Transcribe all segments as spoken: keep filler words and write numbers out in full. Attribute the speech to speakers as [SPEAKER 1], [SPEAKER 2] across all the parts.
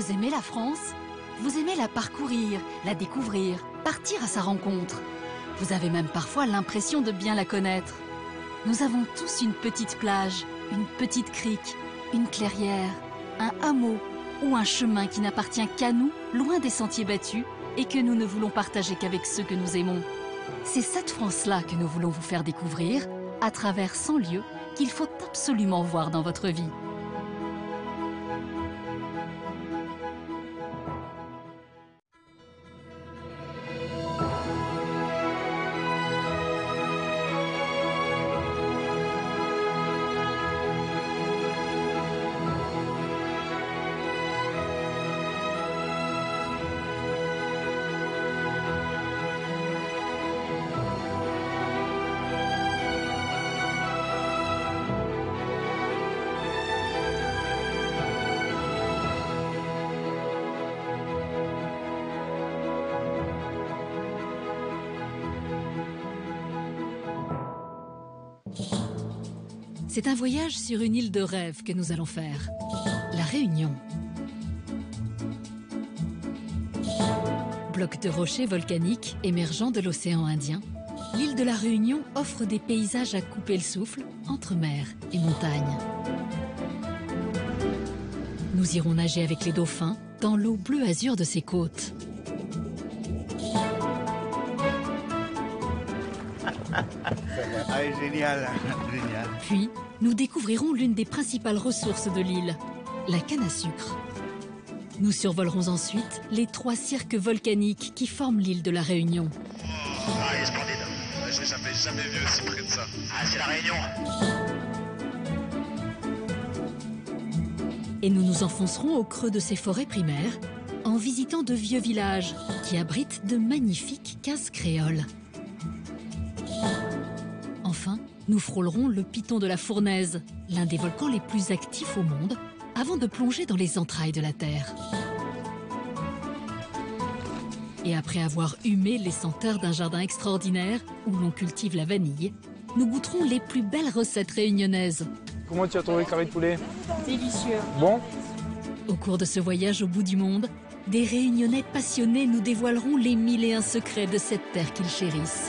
[SPEAKER 1] Vous aimez la France? Vous aimez la parcourir, la découvrir, partir à sa rencontre. Vous avez même parfois l'impression de bien la connaître. Nous avons tous une petite plage, une petite crique, une clairière, un hameau ou un chemin qui n'appartient qu'à nous, loin des sentiers battus, et que nous ne voulons partager qu'avec ceux que nous aimons. C'est cette France-là que nous voulons vous faire découvrir à travers cent lieux qu'il faut absolument voir dans votre vie. C'est un voyage sur une île de rêve que nous allons faire, La Réunion. Bloc de rochers volcaniques émergeant de l'océan Indien, l'île de La Réunion offre des paysages à couper le souffle entre mer et montagne. Nous irons nager avec les dauphins dans l'eau bleu azur de ses côtes.
[SPEAKER 2] Ah, génial, génial.
[SPEAKER 1] Puis, nous découvrirons l'une des principales ressources de l'île, la canne à sucre. Nous survolerons ensuite les trois cirques volcaniques qui forment l'île de La Réunion.
[SPEAKER 3] Oh, ah, il est splendide. J'ai jamais, jamais vu aussi près de ça. Ah, c'est La Réunion.
[SPEAKER 1] Et nous nous enfoncerons au creux de ces forêts primaires en visitant de vieux villages qui abritent de magnifiques cases créoles. Enfin, nous frôlerons le piton de la Fournaise, l'un des volcans les plus actifs au monde, avant de plonger dans les entrailles de la Terre. Et après avoir humé les senteurs d'un jardin extraordinaire où l'on cultive la vanille, nous goûterons les plus belles recettes réunionnaises.
[SPEAKER 4] Comment tu as trouvé le carré de poulet?
[SPEAKER 5] Délicieux.
[SPEAKER 4] Bon?
[SPEAKER 1] Au cours de ce voyage au bout du monde, des Réunionnais passionnés nous dévoileront les mille et un secrets de cette terre qu'ils chérissent.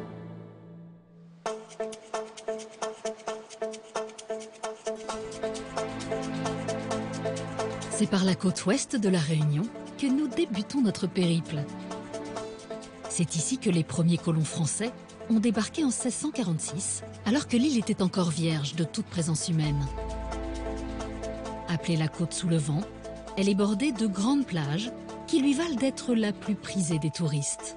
[SPEAKER 1] C'est par la côte ouest de La Réunion que nous débutons notre périple. C'est ici que les premiers colons français ont débarqué en seize cent quarante-six, alors que l'île était encore vierge de toute présence humaine. Appelée la côte sous le vent, elle est bordée de grandes plages qui lui valent d'être la plus prisée des touristes.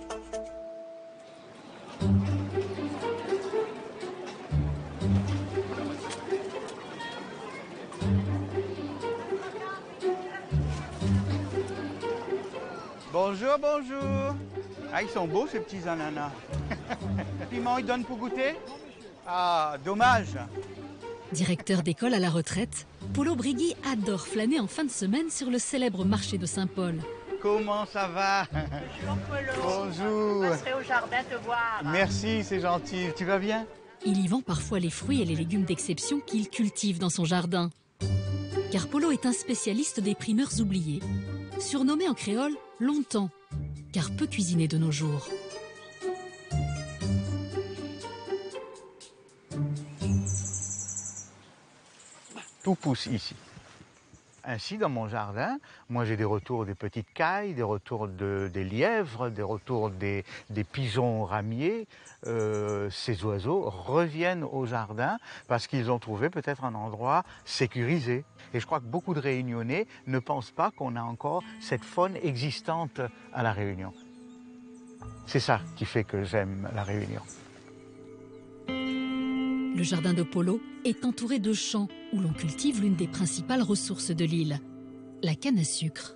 [SPEAKER 2] Bonjour, bonjour. Ah, ils sont beaux ces petits ananas. Piment, ils donnent pour goûter? Ah, dommage.
[SPEAKER 1] Directeur d'école à la retraite, Polo Brigui adore flâner en fin de semaine sur le célèbre marché de Saint-Paul.
[SPEAKER 2] Comment ça va?
[SPEAKER 5] Bonjour Polo.
[SPEAKER 2] Bonjour.
[SPEAKER 5] Je passerai au jardin te voir.
[SPEAKER 2] Merci, c'est gentil. Tu vas bien?
[SPEAKER 1] Il y vend parfois les fruits et les légumes d'exception qu'il cultive dans son jardin. Car Polo est un spécialiste des primeurs oubliés, surnommé en créole longtemps, car peu cuisiné de nos jours.
[SPEAKER 2] Tout pousse ici. Ainsi, dans mon jardin, moi j'ai des retours des petites cailles, des retours de, des lièvres, des retours des, des pigeons ramiers. Euh, ces oiseaux reviennent au jardin parce qu'ils ont trouvé peut-être un endroit sécurisé. Et je crois que beaucoup de Réunionnais ne pensent pas qu'on a encore cette faune existante à La Réunion. C'est ça qui fait que j'aime La Réunion.
[SPEAKER 1] Le jardin de Polo est entouré de champs où l'on cultive l'une des principales ressources de l'île, la canne à sucre.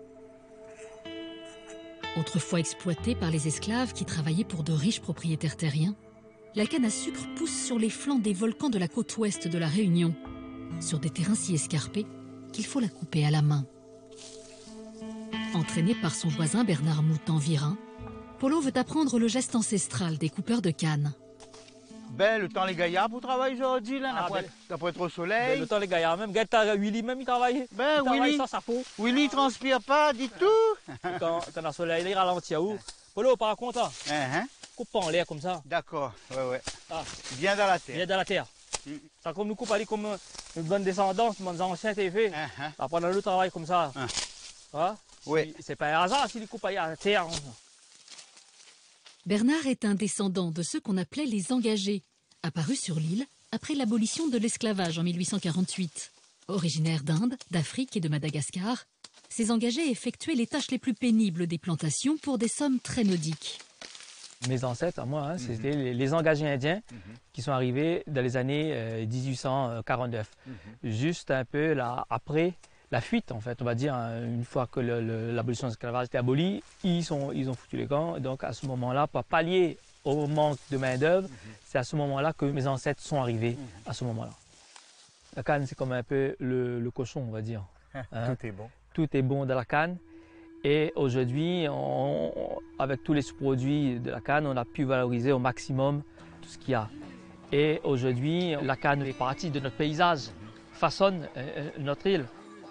[SPEAKER 1] Autrefois exploitée par les esclaves qui travaillaient pour de riches propriétaires terriens, la canne à sucre pousse sur les flancs des volcans de la côte ouest de La Réunion, sur des terrains si escarpés qu'il faut la couper à la main. Entraîné par son voisin Bernard Moutan-Virin, Polo veut apprendre le geste ancestral des coupeurs de canne.
[SPEAKER 2] Ben, le temps les gaillards pour travailler aujourd'hui, là,
[SPEAKER 4] Ah,
[SPEAKER 2] d'après
[SPEAKER 4] ben-
[SPEAKER 2] d'après trop
[SPEAKER 4] Ben,
[SPEAKER 2] soleil.
[SPEAKER 4] le temps, les gars, même, Gaëtan, Willy, même, il travaille.
[SPEAKER 2] Ben,
[SPEAKER 4] il travaille
[SPEAKER 2] Willy.
[SPEAKER 4] sans sa peau.
[SPEAKER 2] Willy, il transpire pas, dis tout.
[SPEAKER 4] Et quand, quand le soleil, il ralentit à où? Polo, par contre, hein,
[SPEAKER 2] Hein, hein.
[SPEAKER 4] coupe pas en l'air comme ça.
[SPEAKER 2] D'accord, ouais, ouais.
[SPEAKER 4] Ah,
[SPEAKER 2] Bien dans la
[SPEAKER 4] il est
[SPEAKER 2] terre.
[SPEAKER 4] dans la terre.
[SPEAKER 2] Mm.
[SPEAKER 4] Ça comme nous coupe aller comme euh, une bonne descendance, une bonne ancienne t'es fait.
[SPEAKER 2] Hein, hein.
[SPEAKER 4] Après, on a le travail comme ça.
[SPEAKER 2] Hein.
[SPEAKER 4] Hein?
[SPEAKER 2] Oui.
[SPEAKER 4] C'est pas un hasard s'il coupe aller à la terre. Hein.
[SPEAKER 1] Bernard est un descendant de ceux qu'on appelait les engagés, apparus sur l'île après l'abolition de l'esclavage en mille huit cent quarante-huit. Originaires d'Inde, d'Afrique et de Madagascar, ces engagés effectuaient les tâches les plus pénibles des plantations pour des sommes très modiques.
[SPEAKER 4] Mes ancêtres, à moi, hein, c'était les, les engagés indiens qui sont arrivés dans les années euh, dix-huit cent quarante-neuf. Juste un peu là, après la fuite, en fait, on va dire, hein, une fois que le- le- l'abolition de l'esclavage était abolie, ils, sont, ils ont foutu les camps. Et donc, à ce moment-là, pour pallier au manque de main-d'œuvre, c'est à ce moment-là que mes ancêtres sont arrivés, à ce moment-là. La canne, c'est comme un peu le, le cochon, on va dire. Hein.
[SPEAKER 2] Tout est bon.
[SPEAKER 4] Tout est bon dans la canne. Et aujourd'hui, on- on- avec tous les sous-produits de la canne, on a pu valoriser au maximum tout ce qu'il y a. Et aujourd'hui, la canne est partie de notre paysage, façonne euh, notre île.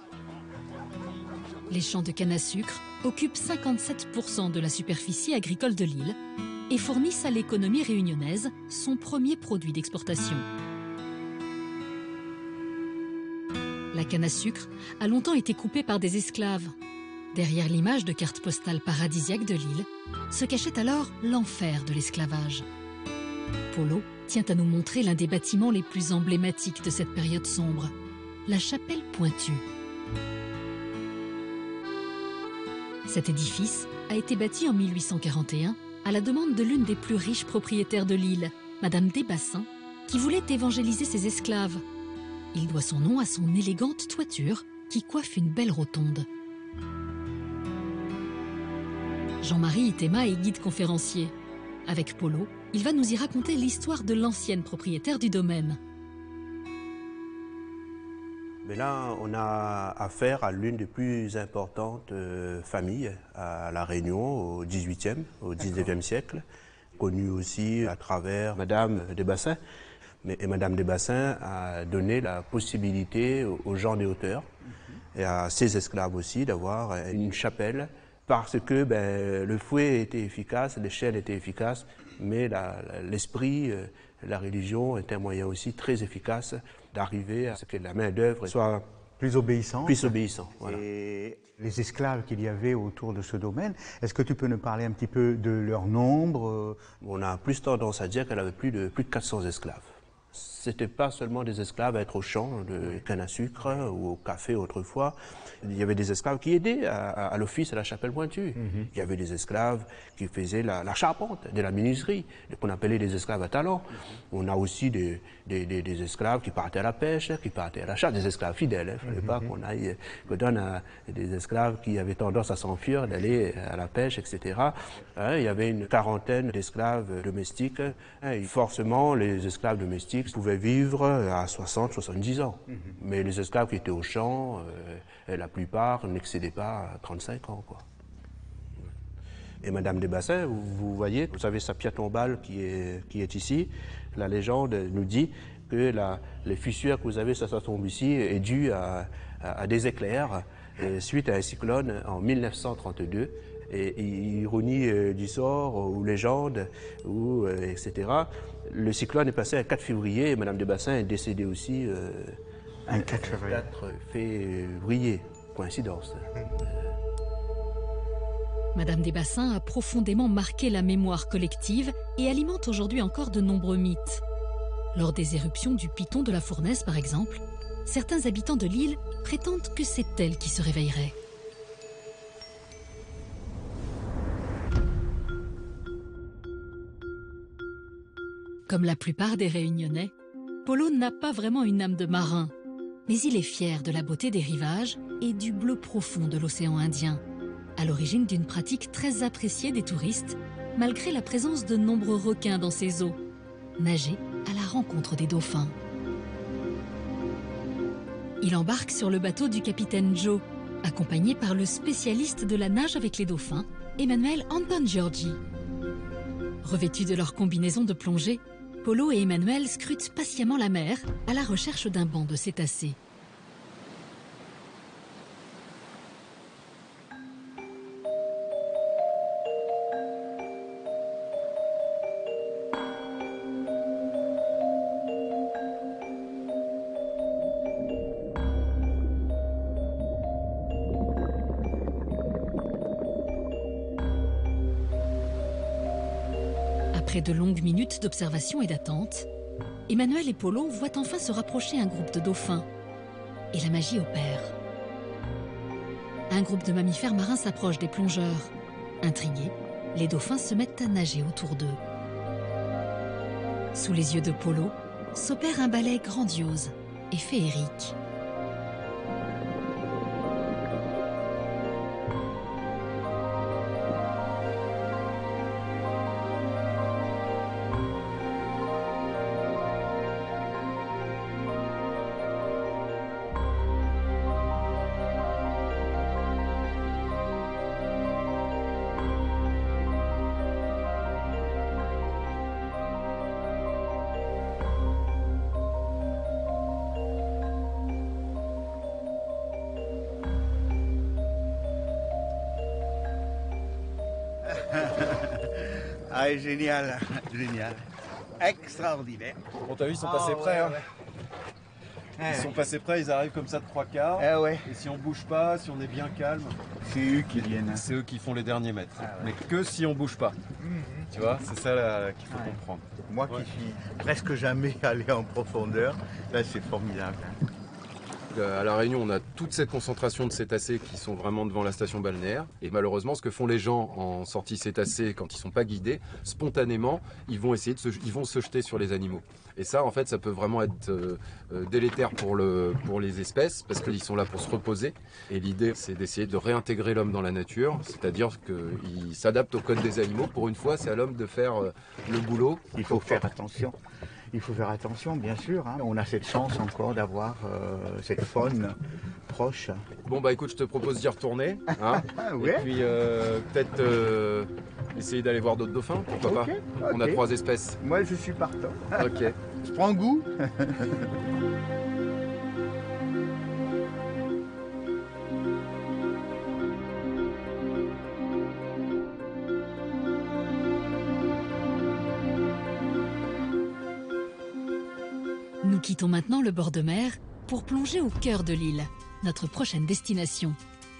[SPEAKER 1] Les champs de canne à sucre occupent cinquante-sept pour cent de la superficie agricole de l'île et fournissent à l'économie réunionnaise son premier produit d'exportation. La canne à sucre a longtemps été coupée par des esclaves. Derrière l'image de carte postale paradisiaque de l'île se cachait alors l'enfer de l'esclavage. Polo tient à nous montrer l'un des bâtiments les plus emblématiques de cette période sombre, la chapelle Pointue. Cet édifice a été bâti en mille huit cent quarante et un à la demande de l'une des plus riches propriétaires de l'île, Madame Desbassins, qui voulait évangéliser ses esclaves. Il doit son nom à son élégante toiture qui coiffe une belle rotonde. Jean-Marie Itema est guide conférencier. Avec Polo, il va nous y raconter l'histoire de l'ancienne propriétaire du domaine.
[SPEAKER 6] Mais là, on a affaire à l'une des plus importantes euh, familles à La Réunion au dix-huitième, au dix-neuvième siècle, connue aussi à travers Madame Desbassins. Mais, et Madame Desbassins a donné la possibilité aux, aux gens des hauteurs et à ses esclaves aussi d'avoir une chapelle parce que ben, le fouet était efficace, l'échelle était efficace, mais l'esprit, euh, la religion est un moyen aussi très efficace d'arriver à ce que la main-d'œuvre soit
[SPEAKER 2] Plus obéissant.
[SPEAKER 6] plus obéissante. Voilà.
[SPEAKER 2] Et les esclaves qu'il y avait autour de ce domaine, est-ce que tu peux nous parler un petit peu de leur nombre?
[SPEAKER 6] On a plus tendance à dire qu'elle avait plus de, plus de quatre cents esclaves. C'était pas seulement des esclaves à être au champ de canne à sucre ou au café autrefois. Il y avait des esclaves qui aidaient à, à, à l'office à la chapelle Pointue. Mm-hmm. Il y avait des esclaves qui faisaient la, la charpente, de la menuiserie, qu'on appelait des esclaves à talent. Mm-hmm. On a aussi des, des, des, des esclaves qui partaient à la pêche, qui partaient à la chasse, des esclaves fidèles. Il ne fallait mm-hmm. pas qu'on aille, qu'on donne à des esclaves qui avaient tendance à s'enfuir, d'aller à la pêche, et cetera. Hein, il y avait une quarantaine d'esclaves domestiques. Hein, et forcément, les esclaves domestiques pouvaient vivre à soixante, soixante-dix ans. Mm-hmm. Mais les esclaves qui étaient au champ, euh, la plupart n'excédaient pas à trente-cinq ans, quoi. Et Madame Desbassins, vous, vous voyez, vous avez sa pierre tombale qui est, qui est ici. La légende nous dit que la, les fissures que vous avez sur sa tombe ici est due à, à, à des éclairs et suite à un cyclone en mille neuf cent trente-deux. Et, et ironie euh, du sort, ou légende, ou, euh, et cetera. Le cyclone est passé le quatre février et Madame Desbassins est décédée aussi euh,
[SPEAKER 2] un quatre février.
[SPEAKER 6] quatre février. Coïncidence.
[SPEAKER 1] Madame Desbassins a profondément marqué la mémoire collective et alimente aujourd'hui encore de nombreux mythes. Lors des éruptions du Piton de la Fournaise, par exemple, certains habitants de l'île prétendent que c'est elle qui se réveillerait. Comme la plupart des Réunionnais, Polo n'a pas vraiment une âme de marin, mais il est fier de la beauté des rivages et du bleu profond de l'océan Indien, à l'origine d'une pratique très appréciée des touristes, malgré la présence de nombreux requins dans ses eaux, nager à la rencontre des dauphins. Il embarque sur le bateau du capitaine Joe, accompagné par le spécialiste de la nage avec les dauphins, Emmanuel Anton Giorgi. Revêtus de leur combinaison de plongée, Polo et Emmanuel scrutent patiemment la mer à la recherche d'un banc de cétacés. Après de longues minutes d'observation et d'attente, Emmanuel et Polo voient enfin se rapprocher un groupe de dauphins. Et la magie opère. Un groupe de mammifères marins s'approche des plongeurs. Intrigués, les dauphins se mettent à nager autour d'eux. Sous les yeux de Polo, s'opère un ballet grandiose et féerique.
[SPEAKER 2] Ah, génial, génial, extraordinaire.
[SPEAKER 7] Bon, t'as vu, ils sont
[SPEAKER 2] Ah,
[SPEAKER 7] passés
[SPEAKER 2] ouais,
[SPEAKER 7] près. Hein.
[SPEAKER 2] ouais.
[SPEAKER 7] Ils sont passés près, ils arrivent comme ça de trois quarts.
[SPEAKER 2] Ah ouais,
[SPEAKER 7] Et si on bouge pas, si on est bien calme,
[SPEAKER 2] c'est eux qui viennent.
[SPEAKER 7] c'est eux qui font les derniers mètres.
[SPEAKER 2] Ah ouais.
[SPEAKER 7] Mais que si on bouge pas. Tu vois, c'est ça là, qu'il faut
[SPEAKER 2] Ouais.
[SPEAKER 7] comprendre.
[SPEAKER 2] Moi
[SPEAKER 7] Ouais.
[SPEAKER 2] qui suis presque jamais allé en profondeur, là c'est formidable. hein.
[SPEAKER 8] À La Réunion, on a toute cette concentration de cétacés qui sont vraiment devant la station balnéaire. Et malheureusement, ce que font les gens en sortie cétacés quand ils ne sont pas guidés, spontanément, ils vont essayer de se, ils vont se jeter sur les animaux. Et ça, en fait, ça peut vraiment être euh, euh, délétère pour, le, pour les espèces parce qu'ils sont là pour se reposer. Et l'idée, c'est d'essayer de réintégrer l'homme dans la nature, c'est-à-dire qu'ils s'adaptent au code des animaux. Pour une fois, c'est à l'homme de faire euh, le boulot.
[SPEAKER 2] Il faut faire attention. Il faut faire attention, bien sûr. hein. On a cette chance encore d'avoir euh, cette faune proche.
[SPEAKER 8] Bon, bah écoute, je te propose d'y retourner. Hein,
[SPEAKER 2] Ah
[SPEAKER 8] et puis euh, peut-être euh, essayer d'aller voir d'autres dauphins, pourquoi
[SPEAKER 2] Ok,
[SPEAKER 8] pas. On a
[SPEAKER 2] ok.
[SPEAKER 8] trois espèces.
[SPEAKER 2] Moi je suis partant.
[SPEAKER 8] Ok.
[SPEAKER 2] Je prends goût.
[SPEAKER 1] Nous quittons maintenant le bord de mer pour plonger au cœur de l'île, notre prochaine destination.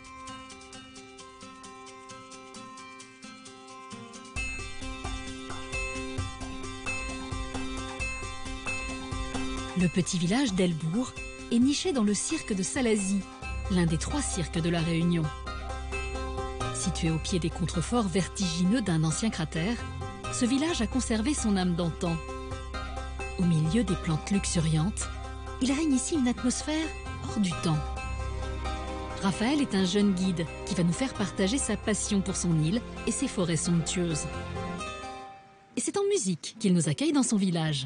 [SPEAKER 1] Le petit village d'Elbourg est niché dans le cirque de Salazie, l'un des trois cirques de La Réunion. Situé au pied des contreforts vertigineux d'un ancien cratère, ce village a conservé son âme d'antan. Au milieu des plantes luxuriantes, il règne ici une atmosphère hors du temps. Raphaël est un jeune guide qui va nous faire partager sa passion pour son île et ses forêts somptueuses. Et c'est en musique qu'il nous accueille dans son village.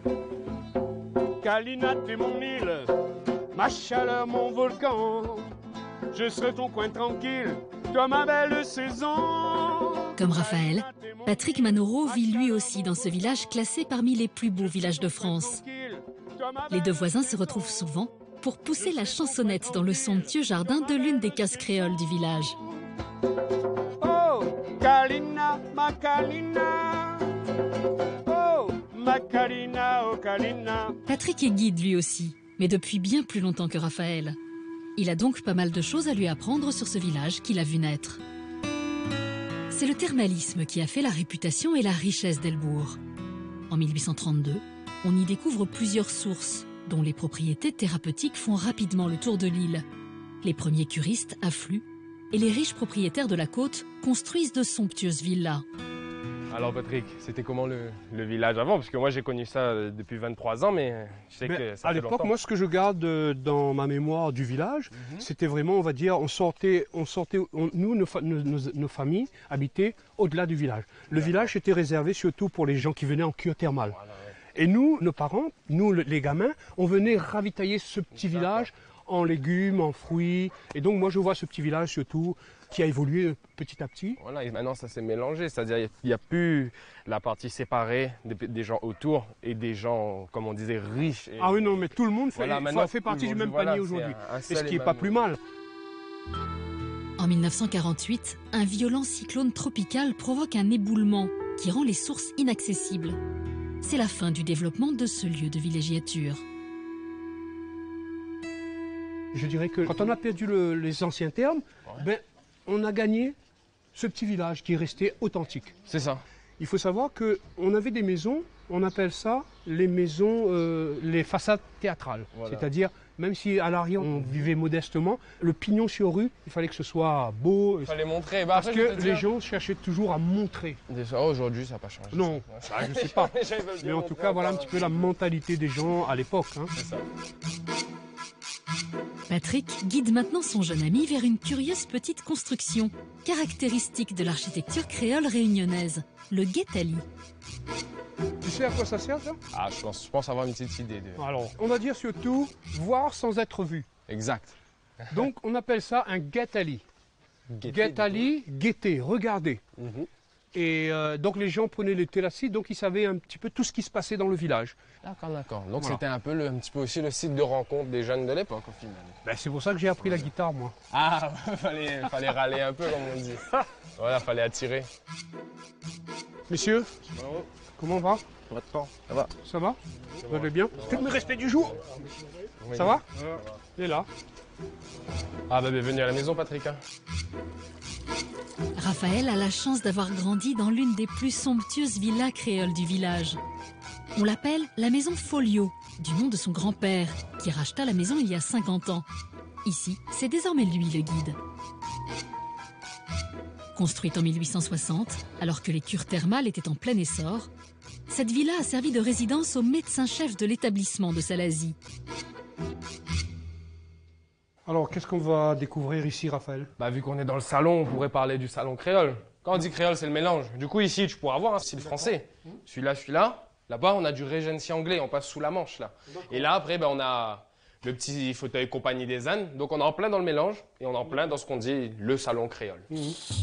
[SPEAKER 9] Kalina, t'es mon île, ma chaleur, mon volcan. Je serai ton coin tranquille, toi ma belle saison.
[SPEAKER 1] Comme Raphaël, Patrick Manoro vit lui aussi dans ce village classé parmi les plus beaux villages de France. Les deux voisins se retrouvent souvent pour pousser la chansonnette dans le somptueux jardin de l'une des cases créoles du village.
[SPEAKER 9] Oh, Kalina, ma Kalina. Oh, ma Kalina, oh Kalina.
[SPEAKER 1] Patrick est guide lui aussi, mais depuis bien plus longtemps que Raphaël. Il a donc pas mal de choses à lui apprendre sur ce village qu'il a vu naître. C'est le thermalisme qui a fait la réputation et la richesse d'Elbourg. En mille huit cent trente-deux, on y découvre plusieurs sources, dont les propriétés thérapeutiques font rapidement le tour de l'île. Les premiers curistes affluent et les riches propriétaires de la côte construisent de somptueuses villas.
[SPEAKER 10] Alors Patrick, c'était comment le, le village avant? Parce que moi j'ai connu ça depuis vingt-trois ans, mais je sais
[SPEAKER 9] Mais
[SPEAKER 10] que ça
[SPEAKER 9] à
[SPEAKER 10] fait
[SPEAKER 9] l'époque,
[SPEAKER 10] longtemps.
[SPEAKER 9] moi, ce que je garde euh, dans ma mémoire du village,
[SPEAKER 10] Mhm.
[SPEAKER 9] c'était vraiment, on va dire, on sortait, on sortait, on- nous, nos, fa- nos- nos- nos familles habitaient au-delà du village. Le village était réservé surtout pour les gens qui venaient en cure thermale.
[SPEAKER 10] Voilà, ouais.
[SPEAKER 9] Et nous, nos parents, nous, le- les gamins, on venait ravitailler ce petit
[SPEAKER 10] D'accord.
[SPEAKER 9] village en légumes, en fruits. Et donc moi je vois ce petit village surtout qui a évolué petit à petit.
[SPEAKER 10] Voilà, et maintenant ça s'est mélangé, c'est-à-dire il n'y a, a plus la partie séparée des, des gens autour et des gens, comme on disait, riches. Et...
[SPEAKER 9] Ah oui, non, mais tout le monde fait,
[SPEAKER 10] voilà, maintenant,
[SPEAKER 9] fait partie du même
[SPEAKER 10] voilà,
[SPEAKER 9] panier aujourd'hui.
[SPEAKER 10] Un, un
[SPEAKER 9] et ce qui n'est pas plus mal.
[SPEAKER 1] En mille neuf cent quarante-huit, un violent cyclone tropical provoque un éboulement qui rend les sources inaccessibles. C'est la fin du développement de ce lieu de villégiature.
[SPEAKER 9] Je dirais que quand on a perdu le, les anciens termes, ouais. ben, on a gagné ce petit village qui est resté authentique.
[SPEAKER 10] C'est ça.
[SPEAKER 9] Il faut savoir qu'on avait des maisons, on appelle ça les maisons, euh, les façades théâtrales. Voilà. C'est-à-dire, même si à l'arrière on vivait modestement, le pignon sur rue, il fallait que ce soit beau.
[SPEAKER 10] Il fallait montrer. Bah,
[SPEAKER 9] parce
[SPEAKER 10] après,
[SPEAKER 9] que
[SPEAKER 10] les
[SPEAKER 9] dire... gens cherchaient toujours à montrer.
[SPEAKER 10] Aujourd'hui, ça n'a pas changé.
[SPEAKER 9] Non, ça, je ne sais pas. Mais en tout cas, voilà un petit peu la mentalité des gens à l'époque. Hein.
[SPEAKER 10] C'est ça.
[SPEAKER 1] Patrick guide maintenant son jeune ami vers une curieuse petite construction, caractéristique de l'architecture créole réunionnaise, le guétali.
[SPEAKER 9] Tu sais à quoi ça sert, ça?
[SPEAKER 10] Ah, je pense, je pense avoir une petite idée. De...
[SPEAKER 9] Alors, on va dire surtout voir sans être vu.
[SPEAKER 10] Exact.
[SPEAKER 9] Donc, on appelle ça un guétali. Guétali, guetter, regarder. Mm-hmm. Et euh, donc les gens prenaient les télacis, donc ils savaient un petit peu tout ce qui se passait dans le village.
[SPEAKER 10] D'accord, d'accord. Donc
[SPEAKER 9] voilà.
[SPEAKER 10] C'était un peu, le, un petit peu aussi le site de rencontre des jeunes de l'époque au final.
[SPEAKER 9] Ben, c'est pour ça que j'ai appris la guitare, moi.
[SPEAKER 10] Ah, fallait, fallait râler un peu, comme on dit. Voilà, fallait attirer.
[SPEAKER 9] Messieurs,
[SPEAKER 7] bravo.
[SPEAKER 9] Comment on va?
[SPEAKER 7] Ça va de temps. Ça va.
[SPEAKER 9] Ça va? Vous allez bien? Tout mes respects du jour. Oui. Ça va? Ouais. Il est là.
[SPEAKER 10] Ah bah bienvenue à la maison, Patrick. Hein.
[SPEAKER 1] Raphaël a la chance d'avoir grandi dans l'une des plus somptueuses villas créoles du village. On l'appelle la maison Folio, du nom de son grand-père, qui racheta la maison il y a cinquante ans. Ici, c'est désormais lui le guide. Construite en mille huit cent soixante, alors que les cures thermales étaient en plein essor, cette villa a servi de résidence au médecin-chef de l'établissement de Salazie.
[SPEAKER 9] Alors, qu'est-ce qu'on va découvrir ici, Raphaël?
[SPEAKER 10] Bah, vu qu'on est dans le salon, on pourrait parler du salon créole. Quand on dit créole, c'est le mélange. Du coup, ici, tu pourras avoir un style français. Celui-là, celui-là. Là-bas, on a du Regency anglais, on passe sous la Manche, là. Et là, après, bah, on a le petit fauteuil compagnie des ânes. Donc, on est en plein dans le mélange et on est en plein dans ce qu'on dit le salon créole. Mmh.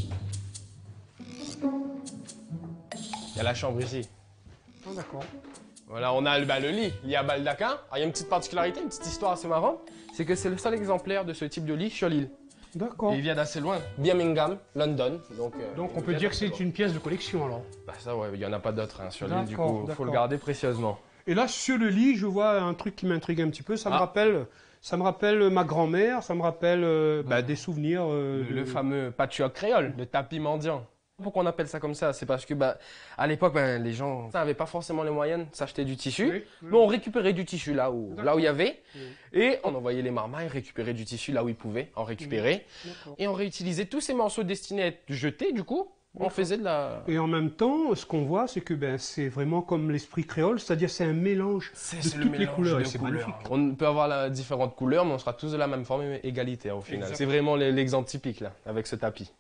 [SPEAKER 10] Il y a la chambre ici.
[SPEAKER 9] Oh, d'accord.
[SPEAKER 10] Voilà, on a bah, le lit, lit à baldaquin. Ah, il y a une petite particularité, une petite histoire assez marrante, c'est que c'est le seul exemplaire de ce type de lit sur l'île.
[SPEAKER 9] D'accord.
[SPEAKER 10] Il vient d'assez loin, Birmingham, London. Donc, euh,
[SPEAKER 9] donc on peut dire que c'est une pièce de collection alors?
[SPEAKER 10] Bah ça ouais, il n'y en a pas d'autres hein, sur l'île, du coup il faut le garder précieusement.
[SPEAKER 9] Et là, sur le lit, je vois un truc qui m'intrigue un petit peu, ça, ah. me rappelle, ça me rappelle ma grand-mère, ça me rappelle euh, bah, des souvenirs... Euh,
[SPEAKER 10] le,
[SPEAKER 9] de...
[SPEAKER 10] le fameux patchwork créole, le tapis mendiant. Pourquoi on appelle ça comme ça? C'est parce que bah, à l'époque, bah, les gens n'avaient pas forcément les moyens de s'acheter du tissu. Oui, oui. Mais on récupérait du tissu là où là où il y avait. Oui. Et on envoyait les marmailles récupérer du tissu là où ils pouvaient en récupérer. Oui. Et on réutilisait tous ces morceaux destinés à être jetés du coup. On faisait de la...
[SPEAKER 9] Et en même temps, ce qu'on voit, c'est que ben, c'est vraiment comme l'esprit créole, c'est-à-dire c'est un mélange de toutes les couleurs. Et c'est magnifique.
[SPEAKER 10] On peut avoir la, différentes couleurs, mais on sera tous de la même forme et égalité au final. C'est vraiment l'exemple typique là, avec ce tapis.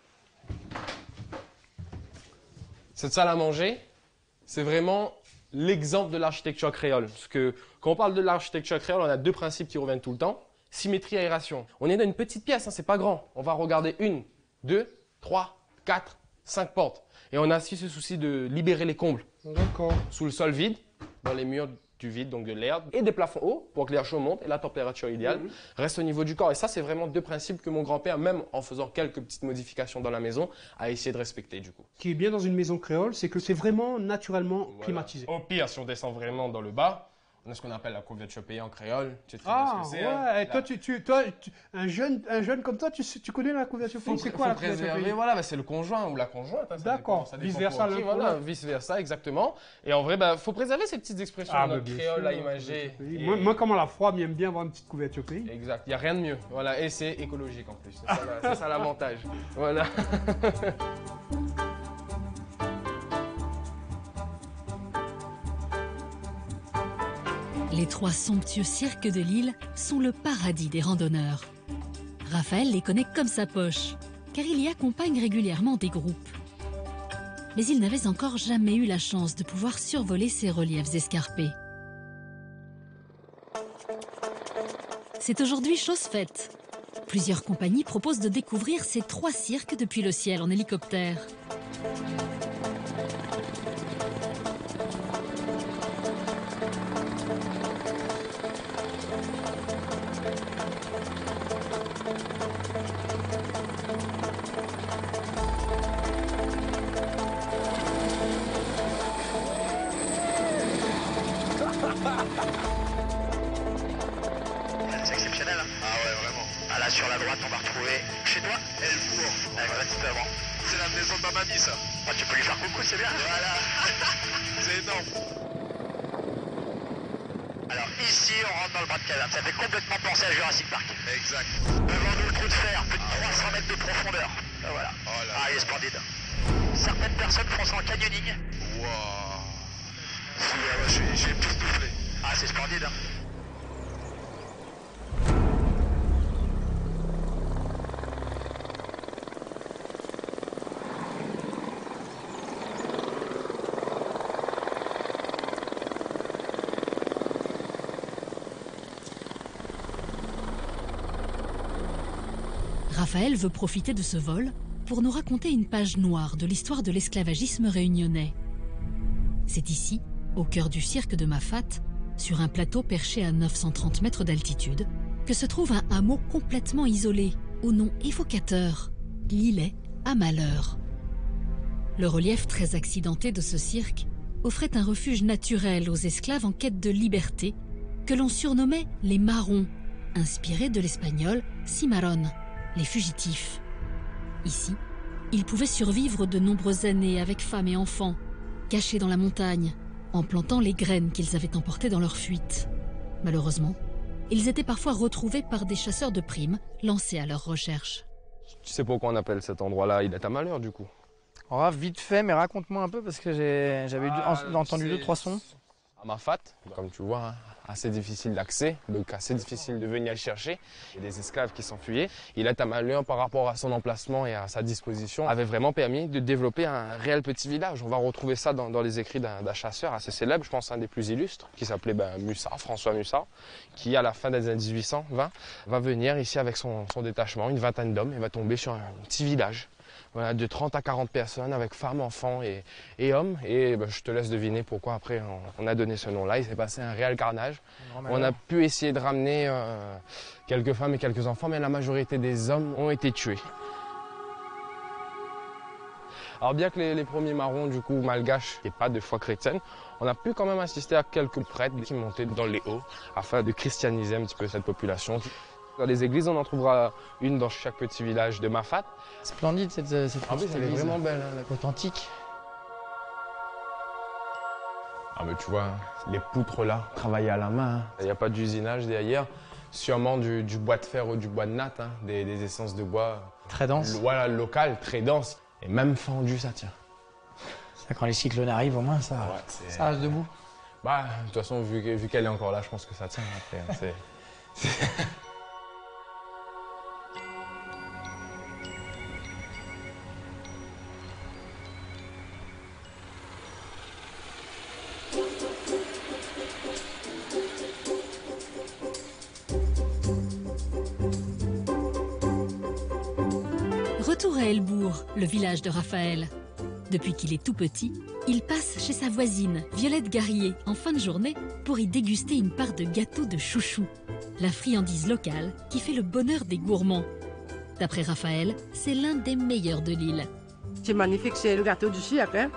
[SPEAKER 10] Cette salle à manger, c'est vraiment l'exemple de l'architecture créole. Parce que quand on parle de l'architecture créole, on a deux principes qui reviennent tout le temps. Symétrie, aération. On est dans une petite pièce, hein, c'est pas grand. On va regarder une, deux, trois, quatre, cinq portes. Et on a aussi ce souci de libérer les combles.
[SPEAKER 9] D'accord.
[SPEAKER 10] Sous le sol vide, dans les murs du vide, donc de l'air, et des plafonds hauts pour que l'air chaud monte et la température idéale mmh. reste au niveau du corps. Et ça, c'est vraiment deux principes que mon grand-père, même en faisant quelques petites modifications dans la maison, a essayé de respecter du coup.
[SPEAKER 9] Ce qui est bien dans une maison créole, c'est que c'est vraiment naturellement voilà. climatisé.
[SPEAKER 10] Au pire, si on descend vraiment dans le bas, on a ce qu'on appelle la couverture payée en créole. Tu sais
[SPEAKER 9] ah,
[SPEAKER 10] ce que
[SPEAKER 9] ouais. Hein, toi, tu, tu, toi tu, un, jeune, un jeune comme toi, tu, tu connais la couverture payée? C'est quoi la couverture payée?
[SPEAKER 10] Voilà, bah, c'est le conjoint ou la conjointe. Hein,
[SPEAKER 9] D'accord, vice-versa.
[SPEAKER 10] Voilà, vice-versa, exactement. Et en vrai, il bah, faut préserver ces petites expressions ah, notre bah, créole à imager.
[SPEAKER 9] Et... Moi, moi, comme à la froid, j'aime bien avoir une petite couverture payée.
[SPEAKER 10] Exact, il n'y a rien de mieux. Voilà. Et c'est écologique en plus. C'est ça l'avantage. Voilà.
[SPEAKER 1] Les trois somptueux cirques de l'île sont le paradis des randonneurs. Raphaël les connaît comme sa poche, car il y accompagne régulièrement des groupes. Mais il n'avait encore jamais eu la chance de pouvoir survoler ces reliefs escarpés. C'est aujourd'hui chose faite. Plusieurs compagnies proposent de découvrir ces trois cirques depuis le ciel en hélicoptère.
[SPEAKER 3] C'est exceptionnel, hein? Ah ouais, vraiment. Ah là, sur la droite, on va retrouver chez toi, Elbourg. Exactement. C'est la maison de ma mamie, ça. Ah, tu peux lui faire coucou, c'est bien. Voilà. C'est énorme. Alors ici, on rentre dans le bras de caverne. Ça fait complètement penser à Jurassic Park. Exact. Devant nous, le trou de fer, plus de trois cents mètres de profondeur. Ah, voilà. Oh là, ah, il est splendide. Certaines personnes font ça en canyoning. Waouh. J'ai tout soufflé. Ah, c'est splendide, hein.
[SPEAKER 1] Raphaël veut profiter de ce vol pour nous raconter une page noire de l'histoire de l'esclavagisme réunionnais. C'est ici, au cœur du cirque de Mafat, sur un plateau perché à neuf cent trente mètres d'altitude, que se trouve un hameau complètement isolé, au nom évocateur, l'îlet à Malheur. Le relief très accidenté de ce cirque offrait un refuge naturel aux esclaves en quête de liberté, que l'on surnommait les marrons, inspirés de l'espagnol cimarron, les fugitifs. Ici, ils pouvaient survivre de nombreuses années avec femmes et enfants, cachés dans la montagne, en plantant les graines qu'ils avaient emportées dans leur fuite. Malheureusement, ils étaient parfois retrouvés par des chasseurs de primes lancés à leur recherche.
[SPEAKER 10] Tu sais pourquoi on appelle cet endroit-là Îlet à Malheur, du coup?
[SPEAKER 4] Oh, vite fait, mais raconte-moi un peu parce que j'avais ah, entendu deux, trois sons.
[SPEAKER 10] À Mafat, comme tu vois, hein, assez difficile d'accès, donc assez difficile de venir le chercher. Il y a des esclaves qui s'enfuyaient. Îlet à Malheur, par rapport à son emplacement et à sa disposition, avait vraiment permis de développer un réel petit village. On va retrouver ça dans, dans les écrits d'un chasseur assez célèbre, je pense un des plus illustres, qui s'appelait ben, Mussat, François Mussat, qui à la fin des années dix-huit cent vingt va venir ici avec son, son détachement, une vingtaine d'hommes, et va tomber sur un petit village. Voilà, de trente à quarante personnes avec femmes, enfants et, et hommes. Et ben, je te laisse deviner pourquoi après on, on a donné ce nom-là. Il s'est passé un réel carnage. On a pu essayer de ramener euh, quelques femmes et quelques enfants, mais la majorité des hommes ont été tués. Alors bien que les, les premiers marrons, du coup, malgaches, n'aient pas de foi chrétienne, on a pu quand même assister à quelques prêtres qui montaient dans les hauts afin de christianiser un petit peu cette population. Dans les églises, on en trouvera une dans chaque petit village de Mafat.
[SPEAKER 4] Splendide cette, cette
[SPEAKER 10] ah oui, elle est vraiment belle, hein,
[SPEAKER 4] authentique.
[SPEAKER 10] Ah mais tu vois, les poutres là, travaillées à la main. Il hein. n'y a pas d'usinage derrière. Sûrement du, du bois de fer ou du bois de natte, hein, des, des essences de bois.
[SPEAKER 4] Très dense.
[SPEAKER 10] Voilà, local, très dense. Et même fendu, ça tient.
[SPEAKER 4] Ça, quand les cyclones arrivent, au moins, ça, ouais, ça reste debout.
[SPEAKER 10] Bah, de toute façon, vu, vu qu'elle est encore là, je pense que ça tient. Après,
[SPEAKER 1] Retour à Elbourg, le village de Raphaël. Depuis qu'il est tout petit, il passe chez sa voisine, Violette Garrier, en fin de journée pour y déguster une part de gâteau de chouchou, la friandise locale qui fait le bonheur des gourmands. D'après Raphaël, c'est l'un des meilleurs de l'île.
[SPEAKER 5] C'est magnifique, c'est le gâteau du cirque, hein?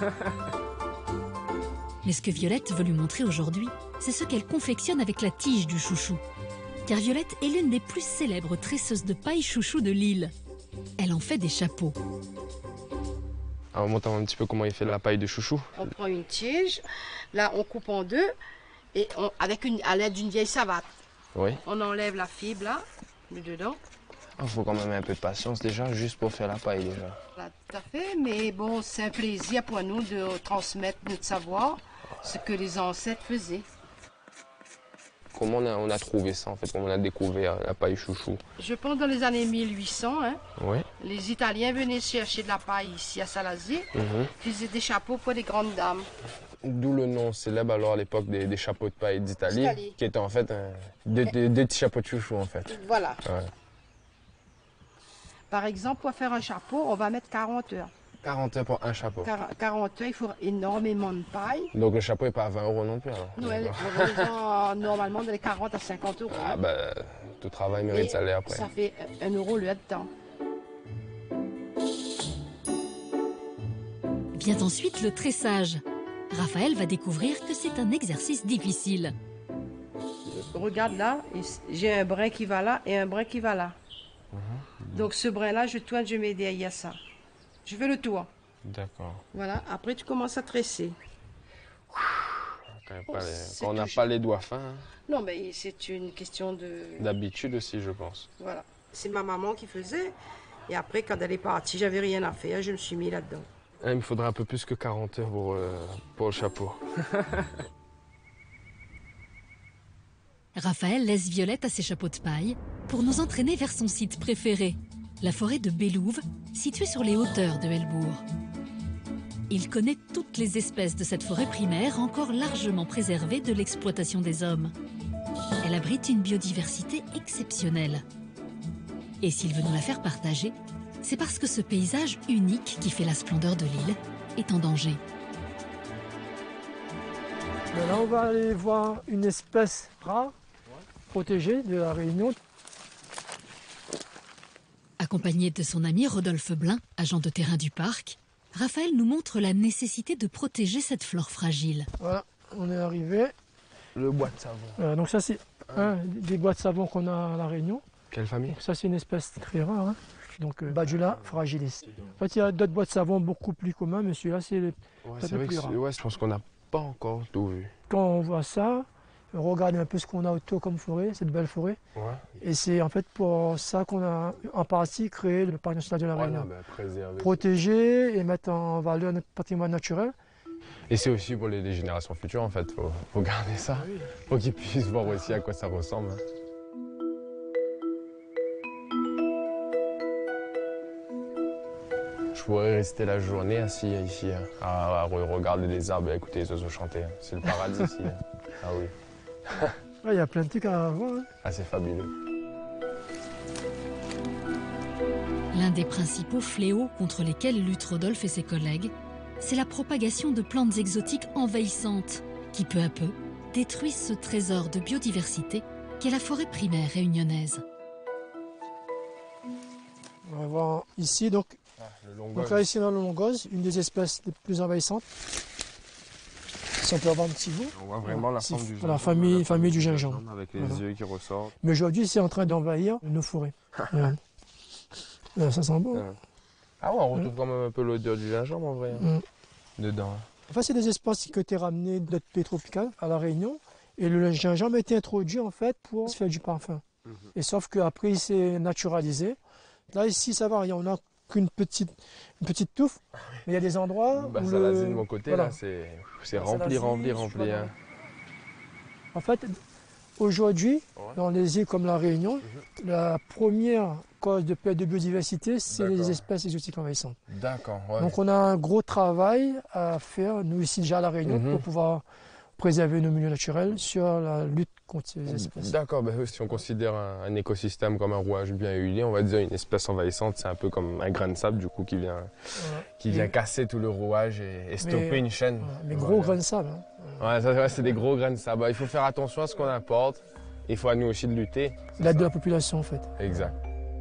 [SPEAKER 1] Mais ce que Violette veut lui montrer aujourd'hui, c'est ce qu'elle confectionne avec la tige du chouchou. Car Violette est l'une des plus célèbres tresseuses de paille chouchou de l'île. Elle en fait des chapeaux.
[SPEAKER 10] Alors, on montre un petit peu comment il fait la paille de chouchou.
[SPEAKER 5] On prend une tige, là on coupe en deux, et on, avec une, à l'aide d'une vieille savate.
[SPEAKER 10] Oui.
[SPEAKER 5] On enlève la fibre là, le dedans.
[SPEAKER 10] Il faut quand même un peu de patience déjà, juste pour faire la paille déjà.
[SPEAKER 5] Là, tout à fait, mais bon, c'est un plaisir pour nous de transmettre notre savoir, ce que les ancêtres faisaient.
[SPEAKER 10] comment on a, on a trouvé ça en fait, comment on a découvert la paille chouchou?
[SPEAKER 5] Je pense dans les années mille huit cents, hein,
[SPEAKER 10] Oui.
[SPEAKER 5] les Italiens venaient chercher de la paille ici à Salazie,
[SPEAKER 10] Mhm.
[SPEAKER 5] ils faisaient des chapeaux pour des grandes dames.
[SPEAKER 10] D'où le nom célèbre alors à l'époque des, des chapeaux de paille d'Italie,
[SPEAKER 5] d'Italie.
[SPEAKER 10] qui étaient en fait euh, deux, deux- deux petits chapeaux de chouchou en fait.
[SPEAKER 5] Voilà.
[SPEAKER 10] Ouais.
[SPEAKER 5] Par exemple, pour faire un chapeau, on va mettre quarante heures.
[SPEAKER 10] quarante heures pour un chapeau.
[SPEAKER 5] Quar- quarante heures, il faut énormément de paille.
[SPEAKER 10] Donc le chapeau n'est pas à vingt euros non plus alors.
[SPEAKER 5] Nous, elle-
[SPEAKER 10] D'accord.
[SPEAKER 5] on les vend normalement dans les quarante à cinquante euros.
[SPEAKER 10] Ah bah, tout travail mérite
[SPEAKER 5] Et
[SPEAKER 10] salaire après.
[SPEAKER 5] ça fait un euro le temps.
[SPEAKER 1] Vient ensuite le tressage. Raphaël va découvrir que c'est un exercice difficile.
[SPEAKER 5] Regarde là, j'ai un brin qui va là et un brin qui va là. Donc ce brin-là, je tourne, je mets derrière ça. Je fais le tour.
[SPEAKER 10] D'accord.
[SPEAKER 5] Voilà, après tu commences à tresser.
[SPEAKER 10] Quand,
[SPEAKER 5] Oh,
[SPEAKER 10] pas les-
[SPEAKER 5] c'est
[SPEAKER 10] quand on n'a
[SPEAKER 5] toujours-
[SPEAKER 10] pas les doigts fins, hein.
[SPEAKER 5] Non, mais c'est une question de...
[SPEAKER 10] D'habitude aussi je pense.
[SPEAKER 5] Voilà. C'est ma maman qui faisait. Et après, quand elle est partie, j'avais rien à faire, je me suis mis là-dedans.
[SPEAKER 10] Ah, il me faudrait un peu plus que quarante heures pour, euh, pour le chapeau.
[SPEAKER 1] Raphaël laisse Violette à ses chapeaux de paille pour nous entraîner vers son site préféré, la forêt de Bélouve, située sur les hauteurs de Helbourg. Il connaît toutes les espèces de cette forêt primaire encore largement préservée de l'exploitation des hommes. Elle abrite une biodiversité exceptionnelle. Et s'il veut nous la faire partager, c'est parce que ce paysage unique qui fait la splendeur de l'île est en danger.
[SPEAKER 11] Ben là, on va aller voir une espèce rare, protégée de la Réunion.
[SPEAKER 1] Accompagné de son ami Rodolphe Blin, agent de terrain du parc, Raphaël nous montre la nécessité de protéger cette flore fragile.
[SPEAKER 11] Voilà, on est arrivé.
[SPEAKER 10] Le bois de savon.
[SPEAKER 11] Voilà, donc ça, c'est un des bois de savon qu'on a à la Réunion.
[SPEAKER 10] Quelle famille?
[SPEAKER 11] Donc ça, c'est une espèce très rare. Hein. Donc euh, Badula fragilis. En fait, il y a d'autres bois de savon beaucoup plus communs, mais celui-là, c'est le,
[SPEAKER 10] Ouais,
[SPEAKER 11] peut-être
[SPEAKER 10] c'est
[SPEAKER 11] le
[SPEAKER 10] vrai
[SPEAKER 11] plus
[SPEAKER 10] que
[SPEAKER 11] rare.
[SPEAKER 10] c'est- ouais, je pense qu'on n'a pas encore tout vu.
[SPEAKER 11] Quand on voit ça, on regarde un peu ce qu'on a autour comme forêt, cette belle forêt.
[SPEAKER 10] Ouais.
[SPEAKER 11] Et c'est en fait pour ça qu'on a en partie créé le parc national de la Réunion.
[SPEAKER 10] Voilà, bah, préserver.
[SPEAKER 11] Protéger et mettre en valeur notre patrimoine naturel.
[SPEAKER 10] Et c'est aussi pour les, les générations futures en fait, faut, faut garder ça. Faut qu'ils puissent voir aussi à quoi ça ressemble. hein. Je pourrais rester la journée assis ici hein, à, à regarder les arbres et à écouter les oiseaux chanter. hein. C'est le paradis ici. hein. Ah oui.
[SPEAKER 11] Ouais, il y a plein de trucs à voir. hein.
[SPEAKER 10] Ah, c'est fabuleux.
[SPEAKER 1] L'un des principaux fléaux contre lesquels luttent Rodolphe et ses collègues, c'est la propagation de plantes exotiques envahissantes qui, peu à peu, détruisent ce trésor de biodiversité qu'est la forêt primaire réunionnaise.
[SPEAKER 11] On va voir ici, donc,
[SPEAKER 10] Ah, le
[SPEAKER 11] donc là, ici, on a le longose, une des espèces les plus envahissantes. Si on peut avoir un petit bout.
[SPEAKER 10] On voit vraiment la
[SPEAKER 11] C'est-
[SPEAKER 10] forme du
[SPEAKER 11] voilà,
[SPEAKER 10] gingembre.
[SPEAKER 11] famille-
[SPEAKER 10] la
[SPEAKER 11] famille
[SPEAKER 10] forme
[SPEAKER 11] du gingembre.
[SPEAKER 10] Avec les
[SPEAKER 11] Voilà.
[SPEAKER 10] yeux qui ressortent.
[SPEAKER 11] Mais aujourd'hui, c'est en train d'envahir nos forêts. Regarde. Là, ça sent bon.
[SPEAKER 10] Ouais. Ah ouais, on retrouve quand même un peu l'odeur du gingembre en vrai. hein.
[SPEAKER 11] Mm.
[SPEAKER 10] Dedans.
[SPEAKER 11] Enfin, c'est des espèces qui ont été ramenées d'autres pays tropicaux à La Réunion. Et le gingembre a été introduit en fait pour se faire du parfum.
[SPEAKER 10] Mhm.
[SPEAKER 11] Et sauf qu'après, il s'est naturalisé. Là, ici, ça va, on n'a qu'une petite, une petite touffe. Mais il y a des endroits
[SPEAKER 10] Bah,
[SPEAKER 11] où
[SPEAKER 10] ça l'a
[SPEAKER 11] le...
[SPEAKER 10] dit de mon côté,
[SPEAKER 11] voilà.
[SPEAKER 10] là, c'est c'est
[SPEAKER 11] Ça
[SPEAKER 10] rempli,
[SPEAKER 11] l'a
[SPEAKER 10] rempli,
[SPEAKER 11] dit,
[SPEAKER 10] rempli.
[SPEAKER 11] je
[SPEAKER 10] hein.
[SPEAKER 11] En fait, aujourd'hui,
[SPEAKER 10] Ouais.
[SPEAKER 11] dans les îles comme La Réunion, la première cause de perte de biodiversité, c'est les
[SPEAKER 10] D'accord.
[SPEAKER 11] espèces exotiques envahissantes.
[SPEAKER 10] D'accord, ouais.
[SPEAKER 11] Donc on a un gros travail à faire, nous ici déjà à La Réunion,
[SPEAKER 10] Mhm.
[SPEAKER 11] pour pouvoir préserver nos milieux naturels sur la lutte contre ces espèces.
[SPEAKER 10] D'accord, bah, si on considère un, un écosystème comme un rouage bien huilé, on va dire une espèce envahissante, c'est un peu comme un grain de sable du coup qui vient,
[SPEAKER 11] Voilà.
[SPEAKER 10] qui vient
[SPEAKER 11] Mais-
[SPEAKER 10] casser tout le rouage et, et stopper
[SPEAKER 11] Mais-
[SPEAKER 10] une chaîne.
[SPEAKER 11] Voilà. Mais
[SPEAKER 10] Voilà.
[SPEAKER 11] gros grains de sable. hein.
[SPEAKER 10] Ouais, ça, ouais, c'est des gros grains de sable. Bah, il faut faire attention à ce qu'on apporte. Il faut à nous aussi de lutter. c'est
[SPEAKER 11] L'aide de
[SPEAKER 10] ça.
[SPEAKER 11] la population en fait.
[SPEAKER 10] Exact.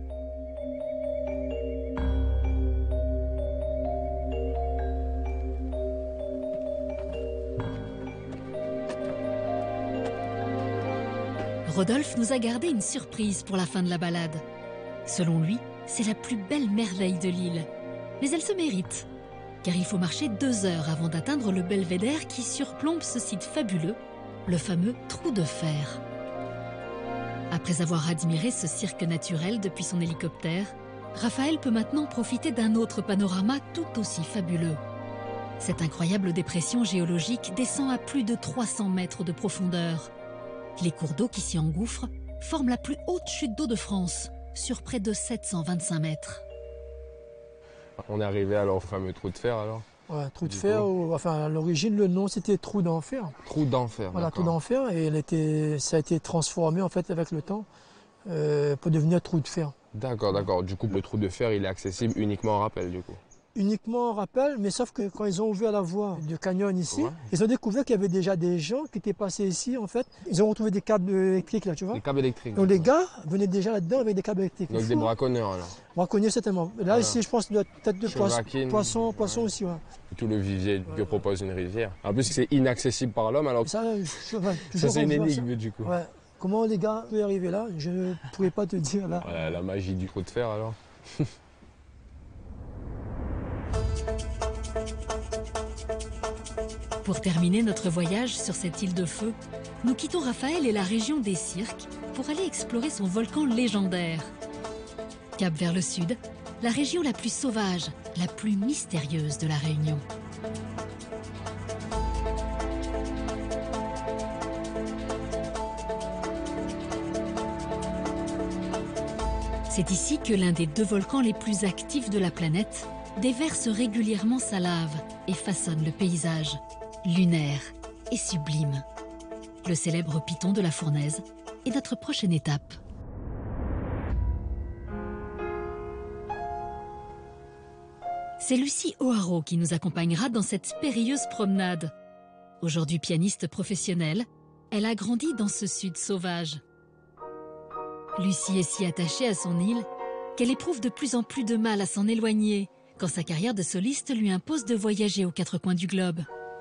[SPEAKER 1] Rodolphe nous a gardé une surprise pour la fin de la balade. Selon lui, c'est la plus belle merveille de l'île. Mais elle se mérite, car il faut marcher deux heures avant d'atteindre le belvédère qui surplombe ce site fabuleux, le fameux Trou de Fer. Après avoir admiré ce cirque naturel depuis son hélicoptère, Raphaël peut maintenant profiter d'un autre panorama tout aussi fabuleux. Cette incroyable dépression géologique descend à plus de trois cents mètres de profondeur. Les cours d'eau qui s'y engouffrent forment la plus haute chute d'eau de France, sur près de sept cent vingt-cinq mètres.
[SPEAKER 10] On est arrivé alors au fameux trou de fer alors?
[SPEAKER 11] Ouais, trou de fer, ou, enfin à l'origine le nom c'était trou d'enfer.
[SPEAKER 10] Trou d'enfer.
[SPEAKER 11] Voilà, trou d'enfer, et elle était, ça a été transformé en fait avec le temps euh, pour devenir trou de fer.
[SPEAKER 10] D'accord, d'accord. Du coup, le trou de fer, il est accessible uniquement en rappel du coup?
[SPEAKER 11] Uniquement en rappel, mais sauf que quand ils ont ouvert la voie du canyon ici,
[SPEAKER 10] ouais.
[SPEAKER 11] ils ont découvert qu'il y avait déjà des gens qui étaient passés ici en fait. Ils ont retrouvé des câbles électriques là, tu vois.
[SPEAKER 10] Des câbles électriques.
[SPEAKER 11] Donc les gars venaient déjà là-dedans avec des câbles électriques.
[SPEAKER 10] Donc
[SPEAKER 11] fou,
[SPEAKER 10] des
[SPEAKER 11] hein.
[SPEAKER 10] braconneurs alors.
[SPEAKER 11] Braconneurs certainement. Là
[SPEAKER 10] voilà.
[SPEAKER 11] Ici, je pense qu'il doit peut-être de poisson, poisson, poisson
[SPEAKER 10] ouais.
[SPEAKER 11] aussi. Ouais.
[SPEAKER 10] Tout le vivier ouais. que propose une rivière. En plus, c'est inaccessible par l'homme alors.
[SPEAKER 11] Ça, je, ouais,
[SPEAKER 10] ça c'est une énigme ça. Du coup.
[SPEAKER 11] Ouais. Comment les gars peuvent arriver là? Je ne pourrais pas te dire là.
[SPEAKER 10] Voilà, la magie du trou de fer alors.
[SPEAKER 1] Pour terminer notre voyage sur cette île de feu, nous quittons Raphaël et la région des Cirques pour aller explorer son volcan légendaire. Cap vers le sud, la région la plus sauvage, la plus mystérieuse de la Réunion. C'est ici que l'un des deux volcans les plus actifs de la planète déverse régulièrement sa lave et façonne le paysage, lunaire et sublime. Le célèbre piton de la Fournaise est notre prochaine étape. C'est Lucie O'Haraud qui nous accompagnera dans cette périlleuse promenade. Aujourd'hui pianiste professionnelle, elle a grandi dans ce sud sauvage. Lucie est si attachée à son île qu'elle éprouve de plus en plus de mal à s'en éloigner quand sa carrière de soliste lui impose de voyager aux quatre coins du globe.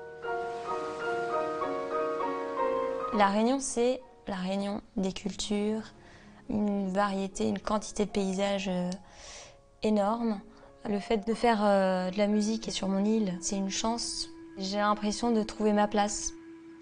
[SPEAKER 12] La Réunion, c'est la réunion des cultures, une variété, une quantité de paysages euh, énorme. Le fait de faire euh, de la musique sur mon île, c'est une chance. J'ai l'impression de trouver ma place.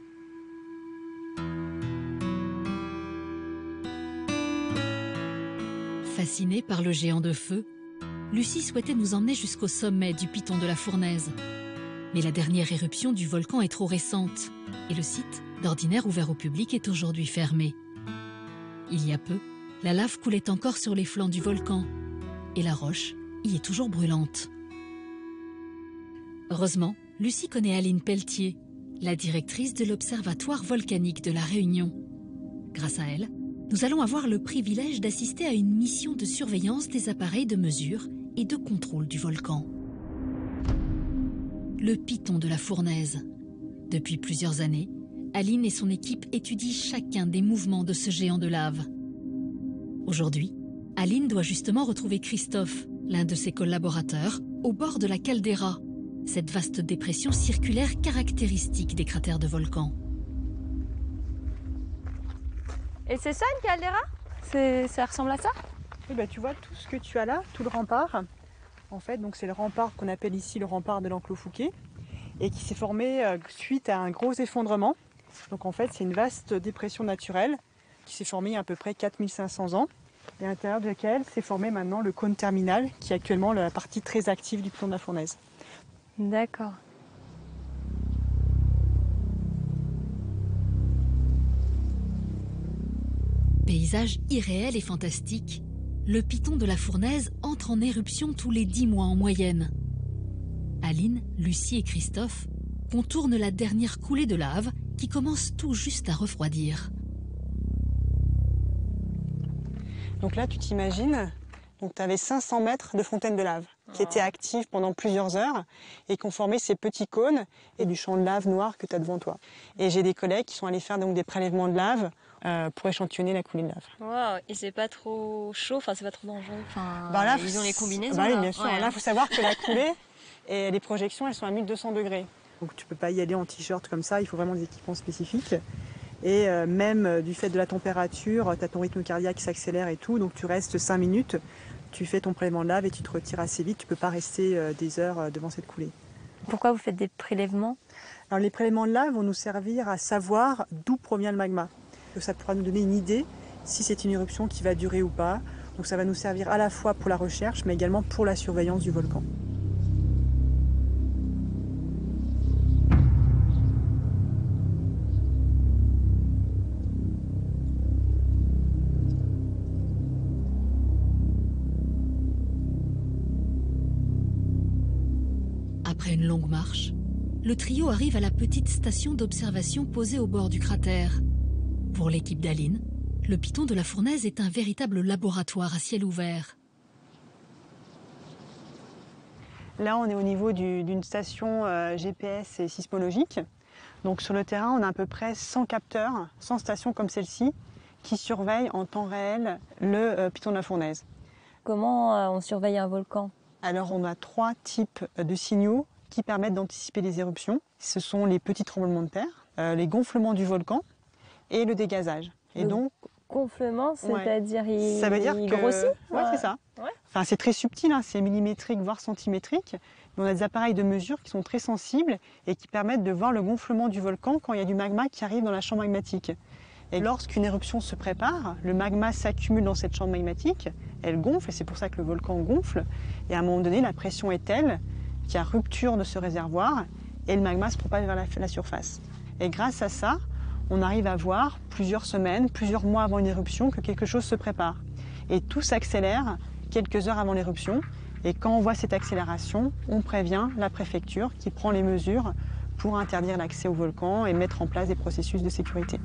[SPEAKER 1] Fascinée par le géant de feu, Lucie souhaitait nous emmener jusqu'au sommet du piton de la Fournaise. Mais la dernière éruption du volcan est trop récente et le site, d'ordinaire ouvert au public, est aujourd'hui fermé. Il y a peu, la lave coulait encore sur les flancs du volcan et la roche y est toujours brûlante. Heureusement, Lucie connaît Aline Pelletier, la directrice de l'Observatoire volcanique de la Réunion. Grâce à elle, nous allons avoir le privilège d'assister à une mission de surveillance des appareils de mesure et de contrôle du volcan. Le piton de la Fournaise. Depuis plusieurs années, Aline et son équipe étudient chacun des mouvements de ce géant de lave. Aujourd'hui, Aline doit justement retrouver Christophe, l'un de ses collaborateurs, au bord de la caldeira, cette vaste dépression circulaire caractéristique des cratères de volcans.
[SPEAKER 13] Et c'est ça une caldeira? Ça ressemble à ça?
[SPEAKER 14] Oui, bah, tu vois tout ce que tu as là, tout le rempart. En fait, donc c'est le rempart qu'on appelle ici le rempart de l'enclos Fouquet et qui s'est formé euh, suite à un gros effondrement. Donc en fait, c'est une vaste dépression naturelle qui s'est formée il y a à peu près quatre mille cinq cents ans et à l'intérieur de laquelle s'est formé maintenant le cône terminal qui est actuellement la partie très active du piton de la Fournaise.
[SPEAKER 13] D'accord.
[SPEAKER 1] Paysage irréel et fantastique, le piton de la Fournaise entre en éruption tous les dix mois en moyenne. Aline, Lucie et Christophe contournent la dernière coulée de lave qui commence tout juste à refroidir.
[SPEAKER 14] Donc là, tu t'imagines, tu avais cinq cents mètres de fontaine de lave qui étaient actives pendant plusieurs heures et qui ont formé ces petits cônes et du champ de lave noir que tu as devant toi. Et j'ai des collègues qui sont allés faire donc des prélèvements de lave euh, pour échantillonner la coulée de lave.
[SPEAKER 13] Wow. Et c'est pas trop chaud, enfin c'est pas trop dangereux. Enfin,
[SPEAKER 14] bah là,
[SPEAKER 13] ils ont les combinaisons.
[SPEAKER 14] Bah
[SPEAKER 13] là.
[SPEAKER 14] Oui, bien sûr.
[SPEAKER 13] Ouais.
[SPEAKER 14] Là, il faut savoir que la coulée et les projections, elles sont à mille deux cents degrés. Donc tu peux pas y aller en t-shirt comme ça, il faut vraiment des équipements spécifiques. Et euh, même euh, du fait de la température, tu as ton rythme cardiaque qui s'accélère et tout, donc tu restes cinq minutes, tu fais ton prélèvement de lave et tu te retires assez vite, tu peux pas rester euh, des heures euh, devant cette coulée.
[SPEAKER 13] Pourquoi vous faites des prélèvements?
[SPEAKER 14] Alors les prélèvements de lave vont nous servir à savoir d'où provient le magma. Donc, ça pourra nous donner une idée si c'est une éruption qui va durer ou pas. Donc ça va nous servir à la fois pour la recherche, mais également pour la surveillance du volcan.
[SPEAKER 1] Après une longue marche, le trio arrive à la petite station d'observation posée au bord du cratère. Pour l'équipe d'Aline, le piton de la Fournaise est un véritable laboratoire à ciel ouvert.
[SPEAKER 14] Là, on est au niveau d'une station euh, G P S et sismologique. Donc sur le terrain, on a à peu près cent capteurs, cent stations comme celle-ci, qui surveillent en temps réel le euh, piton de la Fournaise.
[SPEAKER 12] Comment euh, on surveille un volcan?
[SPEAKER 14] Alors on a trois types de signaux qui permettent d'anticiper les éruptions. Ce sont les petits tremblements de terre, euh, les gonflements du volcan et le dégazage. Et
[SPEAKER 12] le
[SPEAKER 14] donc,
[SPEAKER 12] gonflement, c'est-à-dire
[SPEAKER 14] ouais.
[SPEAKER 12] il,
[SPEAKER 14] ça veut dire
[SPEAKER 12] il
[SPEAKER 14] que...
[SPEAKER 12] grossit?
[SPEAKER 14] Ouais, c'est ça.
[SPEAKER 12] Ouais.
[SPEAKER 14] Enfin, c'est très subtil, hein, c'est millimétrique, voire centimétrique. On a des appareils de mesure qui sont très sensibles et qui permettent de voir le gonflement du volcan quand il y a du magma qui arrive dans la chambre magmatique. Et lorsqu'une éruption se prépare, le magma s'accumule dans cette chambre magmatique, elle gonfle, et c'est pour ça que le volcan gonfle. Et à un moment donné, la pression est telle qu'il y a rupture de ce réservoir et le magma se propage vers la, la surface. Et grâce à ça, on arrive à voir plusieurs semaines, plusieurs mois avant une éruption que quelque chose se prépare. Et tout s'accélère quelques heures avant l'éruption. Et quand on voit cette accélération, on prévient la préfecture qui prend les mesures pour interdire l'accès au volcan et mettre en place des processus de sécurité.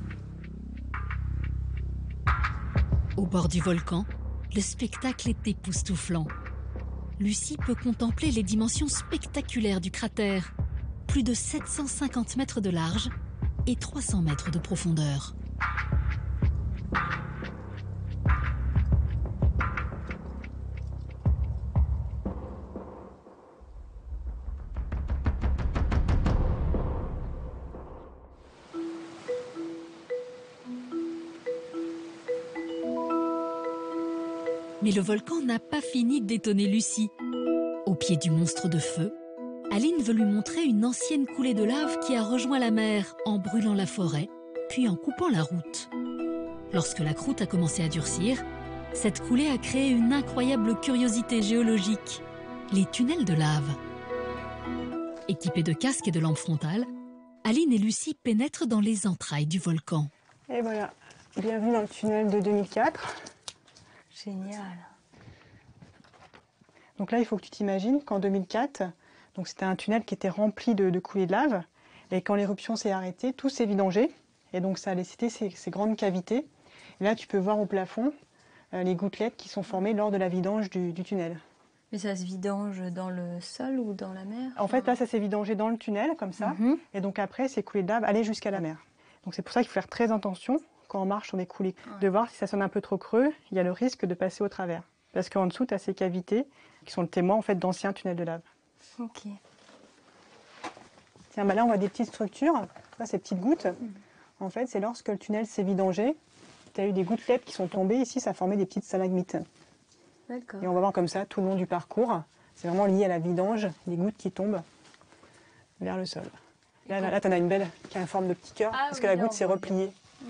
[SPEAKER 1] Au bord du volcan, le spectacle est époustouflant. Lucie peut contempler les dimensions spectaculaires du cratère. Plus de sept cent cinquante mètres de large et trois cents mètres de profondeur. Mais le volcan n'a pas fini d'étonner Lucie. Au pied du monstre de feu, Aline veut lui montrer une ancienne coulée de lave qui a rejoint la mer en brûlant la forêt, puis en coupant la route. Lorsque la croûte a commencé à durcir, cette coulée a créé une incroyable curiosité géologique, les tunnels de lave. Équipés de casques et de lampes frontales, Aline et Lucie pénètrent dans les entrailles du volcan.
[SPEAKER 14] Et voilà, bienvenue dans le tunnel de deux mille quatre.
[SPEAKER 12] Génial.
[SPEAKER 14] Donc là, il faut que tu t'imagines qu'en deux mille quatre, donc c'était un tunnel qui était rempli de, de coulées de lave. Et quand l'éruption s'est arrêtée, tout s'est vidangé. Et donc ça a laissé ces, ces grandes cavités. Et là, tu peux voir au plafond euh, les gouttelettes qui sont formées lors de la vidange du, du tunnel.
[SPEAKER 12] Mais ça se vidange dans le sol ou dans la mer?
[SPEAKER 14] En fait, là, ça s'est vidangé dans le tunnel, comme ça. Mm-hmm. Et donc après, ces coulées de lave allaient jusqu'à la mer. Donc c'est pour ça qu'il faut faire très attention quand on marche sur des coulées. Ouais. De voir si ça sonne un peu trop creux, il y a le risque de passer au travers. Parce qu'en dessous, tu as ces cavités qui sont le témoin en fait, d'anciens tunnels de lave.
[SPEAKER 12] Ok.
[SPEAKER 14] Tiens, bah là, on voit des petites structures. Là, ces petites gouttes. Mm. En fait, c'est lorsque le tunnel s'est vidangé, tu as eu des gouttelettes qui sont tombées. Ici, ça a formé des petites stalagmites.
[SPEAKER 12] D'accord.
[SPEAKER 14] Et on va voir comme ça tout le long du parcours. C'est vraiment lié à la vidange, des gouttes qui tombent vers le sol. Là, là, là tu en as une belle qui a une forme de petit cœur, ah, parce oui, que la goutte s'est repliée. Ouais.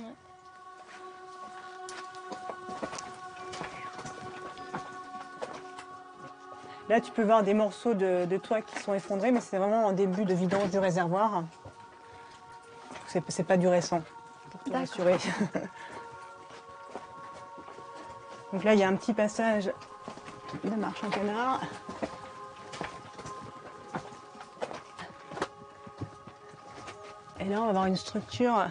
[SPEAKER 14] Là, tu peux voir des morceaux de, de toit qui sont effondrés, mais c'est vraiment en début de vidange du réservoir. C'est pas du récent, pour te rassurer. Donc là, il y a un petit passage de marche en canard. Et là, on va avoir une structure.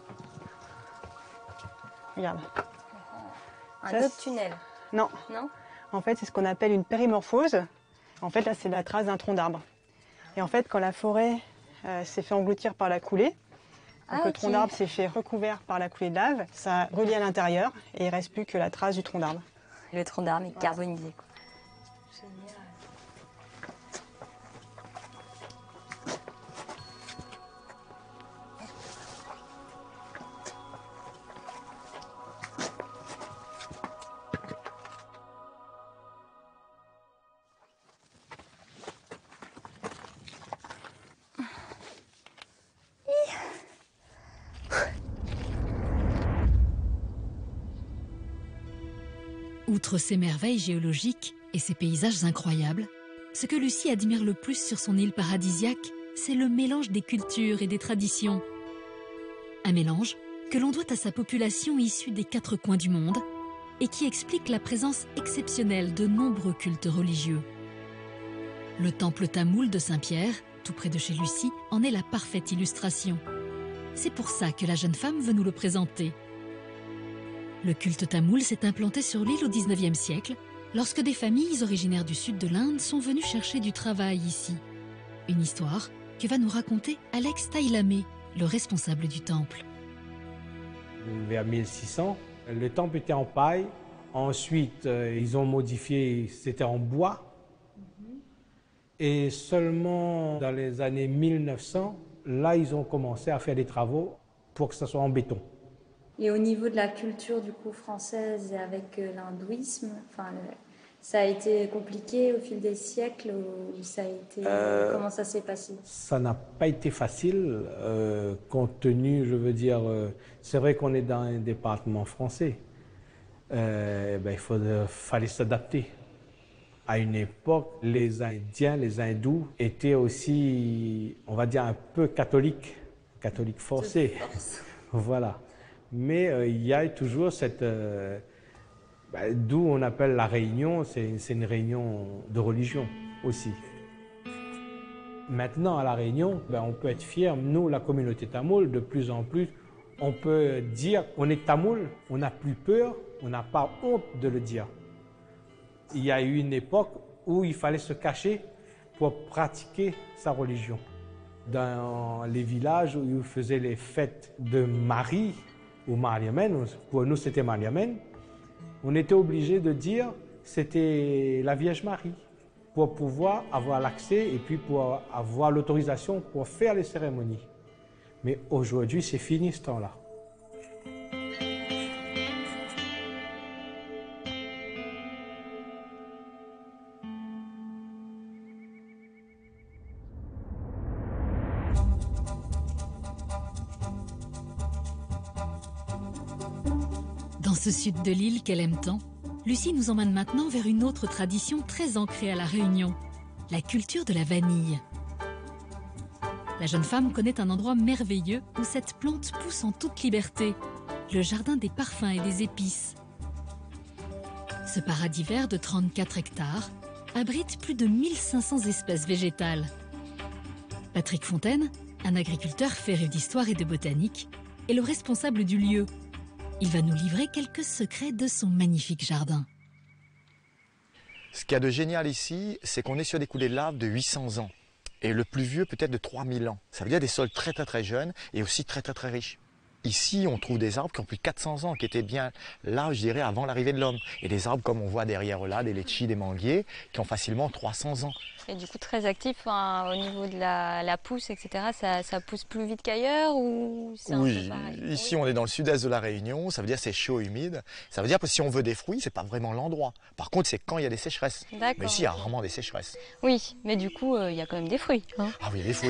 [SPEAKER 14] Regarde.
[SPEAKER 12] Un
[SPEAKER 14] Ça,
[SPEAKER 12] autre tunnel?
[SPEAKER 14] Non.
[SPEAKER 12] Non.
[SPEAKER 14] En fait, c'est ce qu'on appelle une périmorphose. En fait, là, c'est la trace d'un tronc d'arbre. Et en fait, quand la forêt euh, s'est fait engloutir par la coulée, donc ah, le okay. tronc d'arbre s'est fait recouvert par la coulée de lave, ça a relié à l'intérieur et il ne reste plus que la trace du tronc d'arbre.
[SPEAKER 12] Le tronc d'arbre est carbonisé, quoi.
[SPEAKER 14] Génial.
[SPEAKER 1] Outre ces merveilles géologiques et ces paysages incroyables, ce que Lucie admire le plus sur son île paradisiaque, c'est le mélange des cultures et des traditions. Un mélange que l'on doit à sa population issue des quatre coins du monde et qui explique la présence exceptionnelle de nombreux cultes religieux. Le temple tamoul de Saint-Pierre, tout près de chez Lucie, en est la parfaite illustration. C'est pour ça que la jeune femme veut nous le présenter. Le culte tamoul s'est implanté sur l'île au dix-neuvième siècle, lorsque des familles originaires du sud de l'Inde sont venues chercher du travail ici. Une histoire que va nous raconter Alex Tailamé, le responsable du temple.
[SPEAKER 15] Vers mille six cents, le temple était en paille. Ensuite, euh, ils ont modifié, c'était en bois. Et seulement dans les années mille neuf cents, là, ils ont commencé à faire des travaux pour que ce soit en béton.
[SPEAKER 12] Et au niveau de la culture du coup française et avec euh, l'hindouisme, enfin, le, ça a été compliqué au fil des siècles ou ça a été euh, comment ça s'est passé?
[SPEAKER 15] Ça n'a pas été facile, euh, compte tenu, je veux dire, euh, c'est vrai qu'on est dans un département français. Euh, ben, il faut, euh, fallait s'adapter. À une époque, les Indiens, les Hindous étaient aussi, on va dire, un peu catholiques, catholiques forcés. Voilà. Mais euh, il y a toujours cette... Euh, bah, d'où on appelle la réunion, c'est une réunion de religion aussi. Maintenant, à la Réunion, ben, on peut être fier, nous, la communauté tamoule, de plus en plus, on peut dire qu'on est tamoul, on n'a plus peur, on n'a pas honte de le dire. Il y a eu une époque où il fallait se cacher pour pratiquer sa religion. Dans les villages où ils faisaient les fêtes de Marie, ou Mariamen, pour nous c'était Mariamen, on était obligé de dire c'était la Vierge Marie pour pouvoir avoir l'accès et puis pour avoir l'autorisation pour faire les cérémonies. Mais aujourd'hui c'est fini ce temps-là.
[SPEAKER 1] Dans ce sud de l'île qu'elle aime tant, Lucie nous emmène maintenant vers une autre tradition très ancrée à La Réunion, la culture de la vanille. La jeune femme connaît un endroit merveilleux où cette plante pousse en toute liberté, le jardin des parfums et des épices. Ce paradis vert de trente-quatre hectares abrite plus de mille cinq cents espèces végétales. Patrick Fontaine, un agriculteur féru d'histoire et de botanique, est le responsable du lieu. Il va nous livrer quelques secrets de son magnifique jardin.
[SPEAKER 16] Ce qu'il y a de génial ici, c'est qu'on est sur des coulées de lave de huit cents ans. Et le plus vieux peut-être de trois mille ans. Ça veut dire des sols très très très jeunes et aussi très très très riches. Ici, on trouve des arbres qui ont plus de quatre cents ans, qui étaient bien là, je dirais, avant l'arrivée de l'homme. Et des arbres comme on voit derrière là, des litchis, des manguiers, qui ont facilement trois cents ans.
[SPEAKER 12] Et du coup, très actif hein, au niveau de la, la pousse, et cetera. Ça, ça pousse plus vite qu'ailleurs ou c'est un
[SPEAKER 16] Oui,
[SPEAKER 12] peu pareil?
[SPEAKER 16] ici on est dans le sud-est de la Réunion, ça veut dire c'est chaud, humide. Ça veut dire que si on veut des fruits, c'est pas vraiment l'endroit. Par contre, c'est quand il y a des sécheresses. Mais ici, il y a rarement des sécheresses.
[SPEAKER 12] Oui, mais du coup, il euh, y a quand même des fruits. Hein.
[SPEAKER 16] Ah oui, des fruits.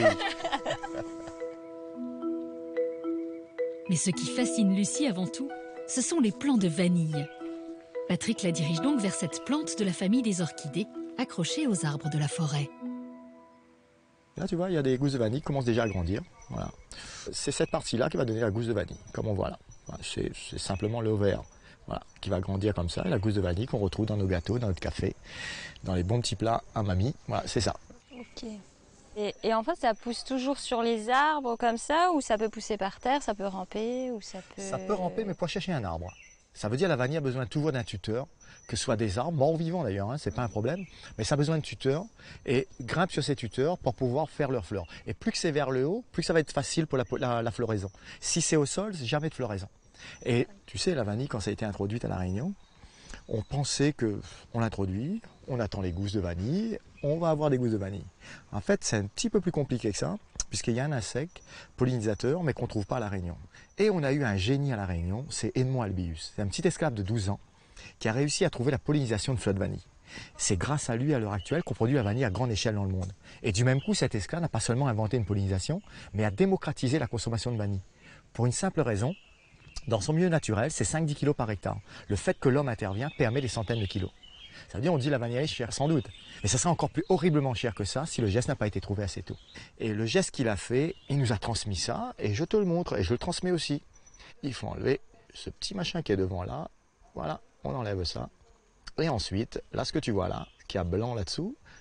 [SPEAKER 1] Mais ce qui fascine Lucie avant tout, ce sont les plants de vanille. Patrick la dirige donc vers cette plante de la famille des orchidées, accrochée aux arbres de la forêt.
[SPEAKER 16] Là, tu vois, il y a des gousses de vanille qui commencent déjà à grandir. Voilà. C'est cette partie-là qui va donner la gousse de vanille, comme on voit là. Voilà, c'est simplement le vert voilà, qui va grandir comme ça. Et la gousse de vanille qu'on retrouve dans nos gâteaux, dans notre café, dans les bons petits plats à mamie. Voilà, c'est ça.
[SPEAKER 12] Ok. Et, et en fait, ça pousse toujours sur les arbres comme ça, ou ça peut pousser par terre, ça peut ramper, ou ça peut...
[SPEAKER 16] Ça peut ramper, mais pour chercher un arbre. Ça veut dire que la vanille a besoin toujours d'un tuteur, que ce soit des arbres, morts ou vivants d'ailleurs, hein, c'est pas un problème, mais ça a besoin de tuteurs, et grimpe sur ces tuteurs pour pouvoir faire leurs fleurs. Et plus que c'est vers le haut, plus que ça va être facile pour la, la, la floraison. Si c'est au sol, c'est jamais de floraison. Et tu sais, la vanille, quand ça a été introduite à La Réunion, on pensait qu'on l'introduit, on attend les gousses de vanille, on va avoir des gousses de vanille. En fait, c'est un petit peu plus compliqué que ça, puisqu'il y a un insecte pollinisateur, mais qu'on ne trouve pas à La Réunion. Et on a eu un génie à La Réunion, c'est Edmond Albius. C'est un petit esclave de douze ans qui a réussi à trouver la pollinisation de fleurs de vanille. C'est grâce à lui, à l'heure actuelle, qu'on produit la vanille à grande échelle dans le monde. Et du même coup, cet esclave n'a pas seulement inventé une pollinisation, mais a démocratisé la consommation de vanille. Pour une simple raison, dans son milieu naturel, c'est cinq à dix kilos par hectare. Le fait que l'homme intervient permet des centaines de kilos. Ça veut dire, on dit la vanille est chère, sans doute. Mais ça sera encore plus horriblement cher que ça si le geste n'a pas été trouvé assez tôt. Et le geste qu'il a fait, il nous a transmis ça, et je te le montre, et je le transmets aussi. Il faut enlever ce petit machin qui est devant là. Voilà, on enlève ça. Et ensuite, là, ce que tu vois là, qui a blanc là-dessous,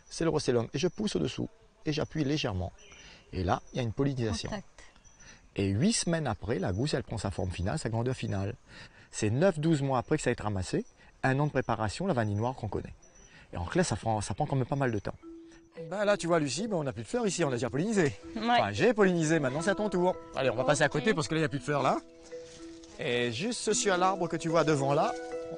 [SPEAKER 16] c'est le rosellum. Et je pousse au-dessous et j'appuie légèrement. Et là, il y a une pollinisation. Contact. Et huit semaines après, la gousse, elle prend sa forme finale, sa grandeur finale. C'est neuf douze mois après que ça a été ramassé, un an de préparation, la vanille noire qu'on connaît. Et en clair, ça prend, ça prend quand même pas mal de temps. Ben là, tu vois, Lucie, ben on n'a plus de fleurs ici, on a déjà pollinisé. Ouais. Enfin, j'ai pollinisé, maintenant c'est à ton tour. Allez, on va okay. passer à côté parce que là, il n'y a plus de fleurs là. Et juste sur l'arbre que tu vois devant là.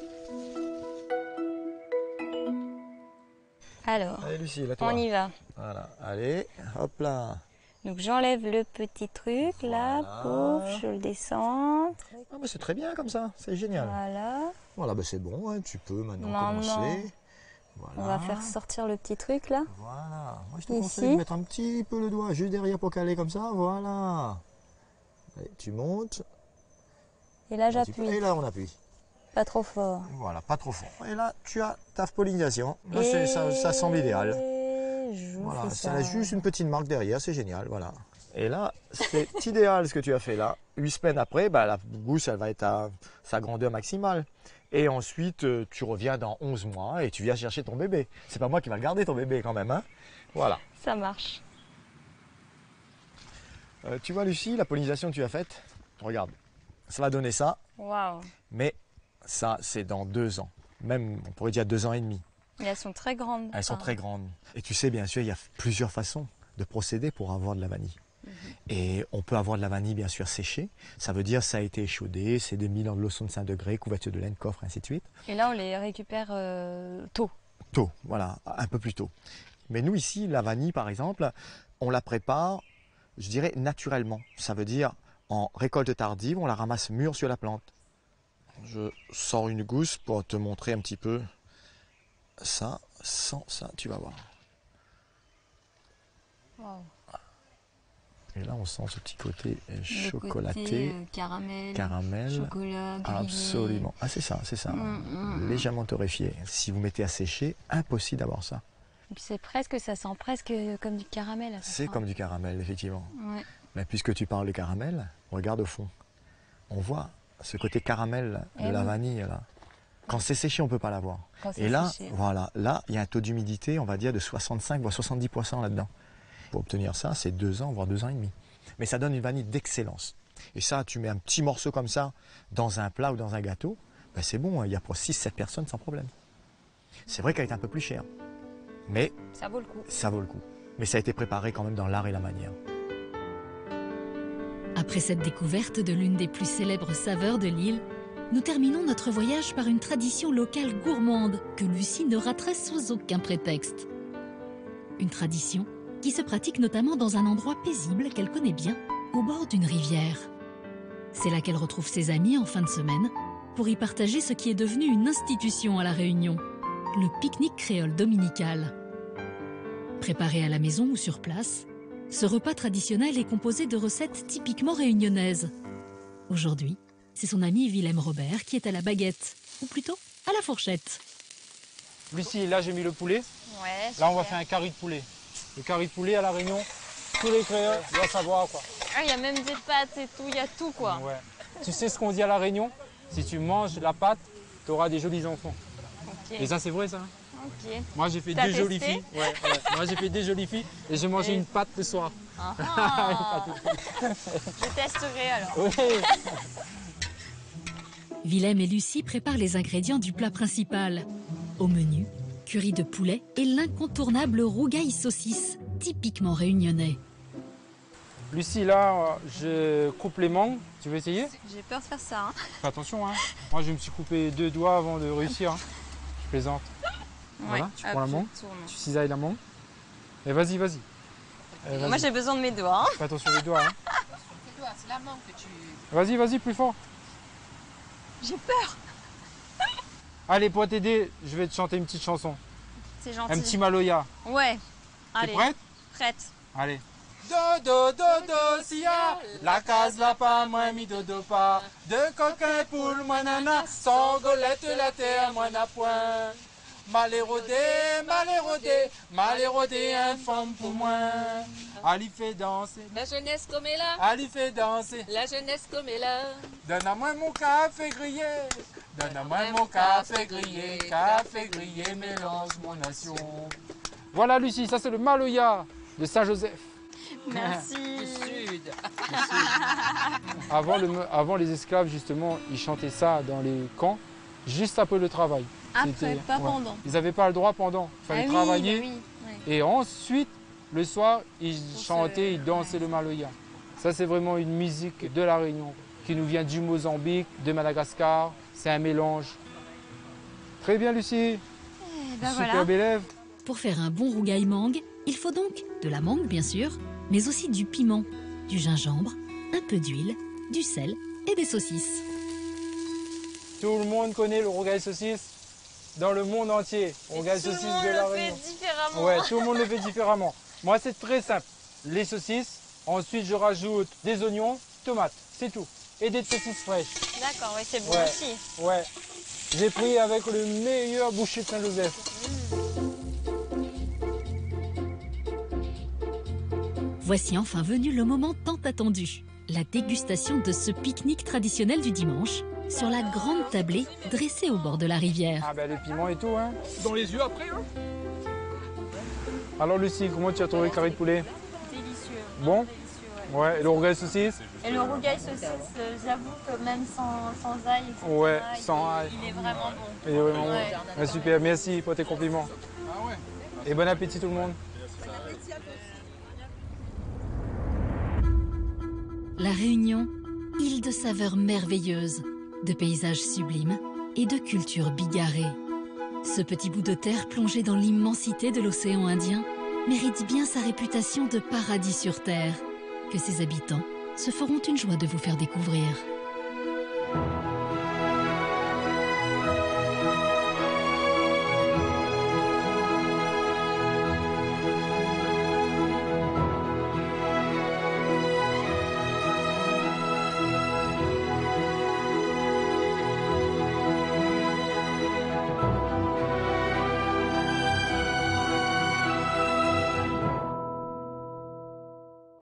[SPEAKER 12] Alors,
[SPEAKER 16] allez, Lucie, là, toi.
[SPEAKER 12] On y va.
[SPEAKER 16] Voilà, allez, hop là.
[SPEAKER 12] Donc j'enlève le petit truc là, voilà. Pouf, je le descends.
[SPEAKER 16] Ah bah c'est très bien comme ça, c'est génial.
[SPEAKER 12] Voilà.
[SPEAKER 16] Voilà, bah c'est bon, hein, tu peux maintenant non, commencer. Non.
[SPEAKER 12] Voilà. On va faire sortir le petit truc là.
[SPEAKER 16] Voilà. Moi je te Ici. conseille de mettre un petit peu le doigt juste derrière pour caler comme ça, voilà. Allez, tu montes.
[SPEAKER 12] Et là j'appuie.
[SPEAKER 16] Et là on appuie.
[SPEAKER 12] Pas trop fort.
[SPEAKER 16] Voilà, pas trop fort. Et là tu as ta pollinisation. Là, Et... ça, ça semble idéal.
[SPEAKER 12] Je
[SPEAKER 16] voilà,
[SPEAKER 12] ça.
[SPEAKER 16] ça a juste une petite marque derrière, c'est génial, voilà. Et là, c'est idéal ce que tu as fait là. Huit semaines après, bah, la gousse, elle va être à sa grandeur maximale. Et ensuite, tu reviens dans onze mois et tu viens chercher ton bébé. C'est pas moi qui va le garder, ton bébé, quand même, hein. Voilà.
[SPEAKER 12] Ça marche.
[SPEAKER 16] Euh, tu vois, Lucie, la pollinisation que tu as faite, regarde, ça va donner ça.
[SPEAKER 12] Waouh.
[SPEAKER 16] Mais ça, c'est dans deux ans. Même, on pourrait dire deux ans et demi.
[SPEAKER 12] Mais elles sont très grandes.
[SPEAKER 16] Elles sont très grandes. Et tu sais, bien sûr, il y a plusieurs façons de procéder pour avoir de la vanille. Mm-hmm. Et on peut avoir de la vanille, bien sûr, séchée. Ça veut dire ça a été échaudé, c'est des mis dans de l'eau soixante-cinq degrés, couverture de laine, coffre, ainsi de suite.
[SPEAKER 12] Et là, on les récupère euh, tôt.
[SPEAKER 16] Tôt, voilà, un peu plus tôt. Mais nous, ici, la vanille, par exemple, on la prépare, je dirais, naturellement. Ça veut dire, en récolte tardive, on la ramasse mûre sur la plante. Je sors une gousse pour te montrer un petit peu ça, sans ça, tu vas voir.
[SPEAKER 12] Wow.
[SPEAKER 16] Et là, on sent ce petit côté
[SPEAKER 12] Le
[SPEAKER 16] chocolaté,
[SPEAKER 12] côté, euh, caramel,
[SPEAKER 16] caramel,
[SPEAKER 12] chocolat, grillé.
[SPEAKER 16] Absolument. Ah, c'est ça, c'est ça. Mmh, mmh. Légèrement torréfié. Si vous mettez à sécher, impossible d'avoir ça.
[SPEAKER 12] C'est presque, ça sent presque comme du caramel.
[SPEAKER 16] C'est comme du caramel, effectivement.
[SPEAKER 12] Ouais.
[SPEAKER 16] Mais puisque tu parles de caramel, regarde au fond. On voit ce côté caramel de
[SPEAKER 12] Et
[SPEAKER 16] la
[SPEAKER 12] oui.
[SPEAKER 16] vanille là. Quand c'est séché, on ne peut pas l'avoir.
[SPEAKER 12] Quand
[SPEAKER 16] Et là,
[SPEAKER 12] séché.
[SPEAKER 16] voilà, là, il y a un taux d'humidité, on va dire, de soixante-cinq voire soixante-dix pour cent là-dedans. Pour obtenir ça, c'est deux ans, voire deux ans et demi. Mais ça donne une vanille d'excellence. Et ça, tu mets un petit morceau comme ça dans un plat ou dans un gâteau, ben c'est bon, il y a pour six sept personnes sans problème. C'est vrai qu'elle est un peu plus chère, mais
[SPEAKER 12] ça vaut le coup.
[SPEAKER 16] Ça vaut le coup. Mais ça a été préparé quand même dans l'art et la manière.
[SPEAKER 1] Après cette découverte de l'une des plus célèbres saveurs de l'île, nous terminons notre voyage par une tradition locale gourmande que Lucie ne raterait sous aucun prétexte. Une tradition qui se pratique notamment dans un endroit paisible qu'elle connaît bien, au bord d'une rivière. C'est là qu'elle retrouve ses amis en fin de semaine pour y partager ce qui est devenu une institution à La Réunion, le pique-nique créole dominical. Préparé à la maison ou sur place, ce repas traditionnel est composé de recettes typiquement réunionnaises. Aujourd'hui, c'est son ami Willem Robert qui est à la baguette, ou plutôt à la fourchette.
[SPEAKER 15] Lucie, là j'ai mis le poulet.
[SPEAKER 12] Ouais,
[SPEAKER 15] là on va faire un curry de poulet. Le curry de poulet à La Réunion, tous les créoles doivent savoir quoi.
[SPEAKER 13] Ah, il y a même des pâtes et tout, il y a tout quoi.
[SPEAKER 15] Ouais. Tu sais ce qu'on dit à La Réunion? Si tu manges la pâte, tu auras des jolis enfants.
[SPEAKER 13] Okay.
[SPEAKER 15] Et ça c'est vrai ça?
[SPEAKER 13] Ok.
[SPEAKER 15] Moi j'ai fait deux
[SPEAKER 13] testé?
[SPEAKER 15] jolies filles. Ouais, ouais. Moi j'ai fait deux jolies filles et j'ai mangé et... une pâte le soir.
[SPEAKER 13] Ah ah. Je testerai alors.
[SPEAKER 15] Oui.
[SPEAKER 1] Willem et Lucie préparent les ingrédients du plat principal. Au menu, curry de poulet et l'incontournable rougail saucisse, typiquement réunionnais.
[SPEAKER 15] Lucie, là, je coupe les mangues. Tu veux essayer?
[SPEAKER 13] J'ai peur de faire ça. Hein.
[SPEAKER 15] Fais attention, hein. Moi, je me suis coupé deux doigts avant de réussir. Hein. Je plaisante.
[SPEAKER 13] Ouais,
[SPEAKER 15] voilà, tu
[SPEAKER 13] hop,
[SPEAKER 15] prends la mangue, tu cisailles la mangue. Et vas-y, vas-y.
[SPEAKER 13] Vas Moi, j'ai besoin de mes doigts. Hein.
[SPEAKER 15] Fais attention les doigts. Hein.
[SPEAKER 13] C'est la mangue que tu...
[SPEAKER 15] Vas-y, vas-y, plus fort.
[SPEAKER 13] J'ai peur.
[SPEAKER 15] Allez, pour t'aider, je vais te chanter une petite chanson.
[SPEAKER 13] C'est gentil.
[SPEAKER 15] Un petit maloya.
[SPEAKER 13] Ouais.
[SPEAKER 15] T'es prête?
[SPEAKER 13] Prête.
[SPEAKER 15] Allez. Dodo, dodo, sia, la case la pas, moi mi dodo pas. De coquin poule, moi nana, sans golette la terre, moi n'a point. Mal érodé, mal érodé, mal érodé, un femme pour moi. Ali fait danser.
[SPEAKER 13] La jeunesse comme elle là.
[SPEAKER 15] Ali fait danser.
[SPEAKER 13] La jeunesse comme elle là.
[SPEAKER 15] Donne-moi mon café grillé. Donne-moi mon café grillé. Café grillé mélange mon nation.
[SPEAKER 17] Voilà Lucie, ça c'est le Maloya de Saint-Joseph.
[SPEAKER 12] Merci.
[SPEAKER 17] Du sud. Avant, le, avant les esclaves justement, ils chantaient ça dans les camps, juste après le travail.
[SPEAKER 12] Après, pas
[SPEAKER 17] ouais.
[SPEAKER 12] pendant.
[SPEAKER 17] Ils n'avaient pas le droit pendant, il fallait
[SPEAKER 12] ah
[SPEAKER 17] travailler.
[SPEAKER 12] Oui, bah oui, ouais.
[SPEAKER 17] Et ensuite, le soir, ils
[SPEAKER 12] Pour
[SPEAKER 17] chantaient,
[SPEAKER 12] se...
[SPEAKER 17] ils dansaient ouais. le Maloya. Ça c'est vraiment une musique de la Réunion, qui nous vient du Mozambique, de Madagascar. C'est un mélange. Très bien Lucie.
[SPEAKER 12] Ben
[SPEAKER 17] Super
[SPEAKER 12] voilà.
[SPEAKER 17] élève.
[SPEAKER 1] Pour faire un bon rougail mangue, il faut donc de la mangue bien sûr, mais aussi du piment, du gingembre, un peu d'huile, du sel et des saucisses.
[SPEAKER 17] Tout le monde connaît le rougail saucisse dans le monde entier. Rougail saucisse de la Réunion.
[SPEAKER 12] Tout le monde le fait différemment.
[SPEAKER 17] Ouais, tout le monde le fait différemment. Moi c'est très simple. Les saucisses, ensuite je rajoute des oignons, tomates, c'est tout. Et des saucisses fraîches.
[SPEAKER 12] D'accord, ouais, c'est bon
[SPEAKER 17] ouais.
[SPEAKER 12] aussi.
[SPEAKER 17] Ouais. J'ai pris avec le meilleur boucher de Saint-Joseph.
[SPEAKER 1] Voici enfin venu le moment tant attendu. La dégustation de ce pique-nique traditionnel du dimanche, sur la grande tablée dressée au bord de la rivière.
[SPEAKER 17] Ah ben le piment et tout, hein.
[SPEAKER 9] Dans les yeux après, hein.
[SPEAKER 17] Alors Lucie, comment tu as trouvé le carré de poulet?
[SPEAKER 12] Délicieux.
[SPEAKER 17] Bon?
[SPEAKER 12] Délicieux, ouais.
[SPEAKER 17] Ouais, et le rougail saucisse?
[SPEAKER 12] Et le rougail saucisse, euh, j'avoue que même sans, sans ail, et cetera,
[SPEAKER 17] Ouais,
[SPEAKER 12] il,
[SPEAKER 17] sans ail.
[SPEAKER 12] il est vraiment bon.
[SPEAKER 17] Il est vraiment
[SPEAKER 12] ouais.
[SPEAKER 17] bon. Ouais, super, merci pour tes compliments.
[SPEAKER 9] Ah ouais.
[SPEAKER 17] Et bon appétit tout le monde.
[SPEAKER 1] La Réunion, île de saveurs merveilleuses, de paysages sublimes et de cultures bigarrées. Ce petit bout de terre plongé dans l'immensité de l'océan Indien mérite bien sa réputation de paradis sur terre, que ses habitants se feront une joie de vous faire découvrir.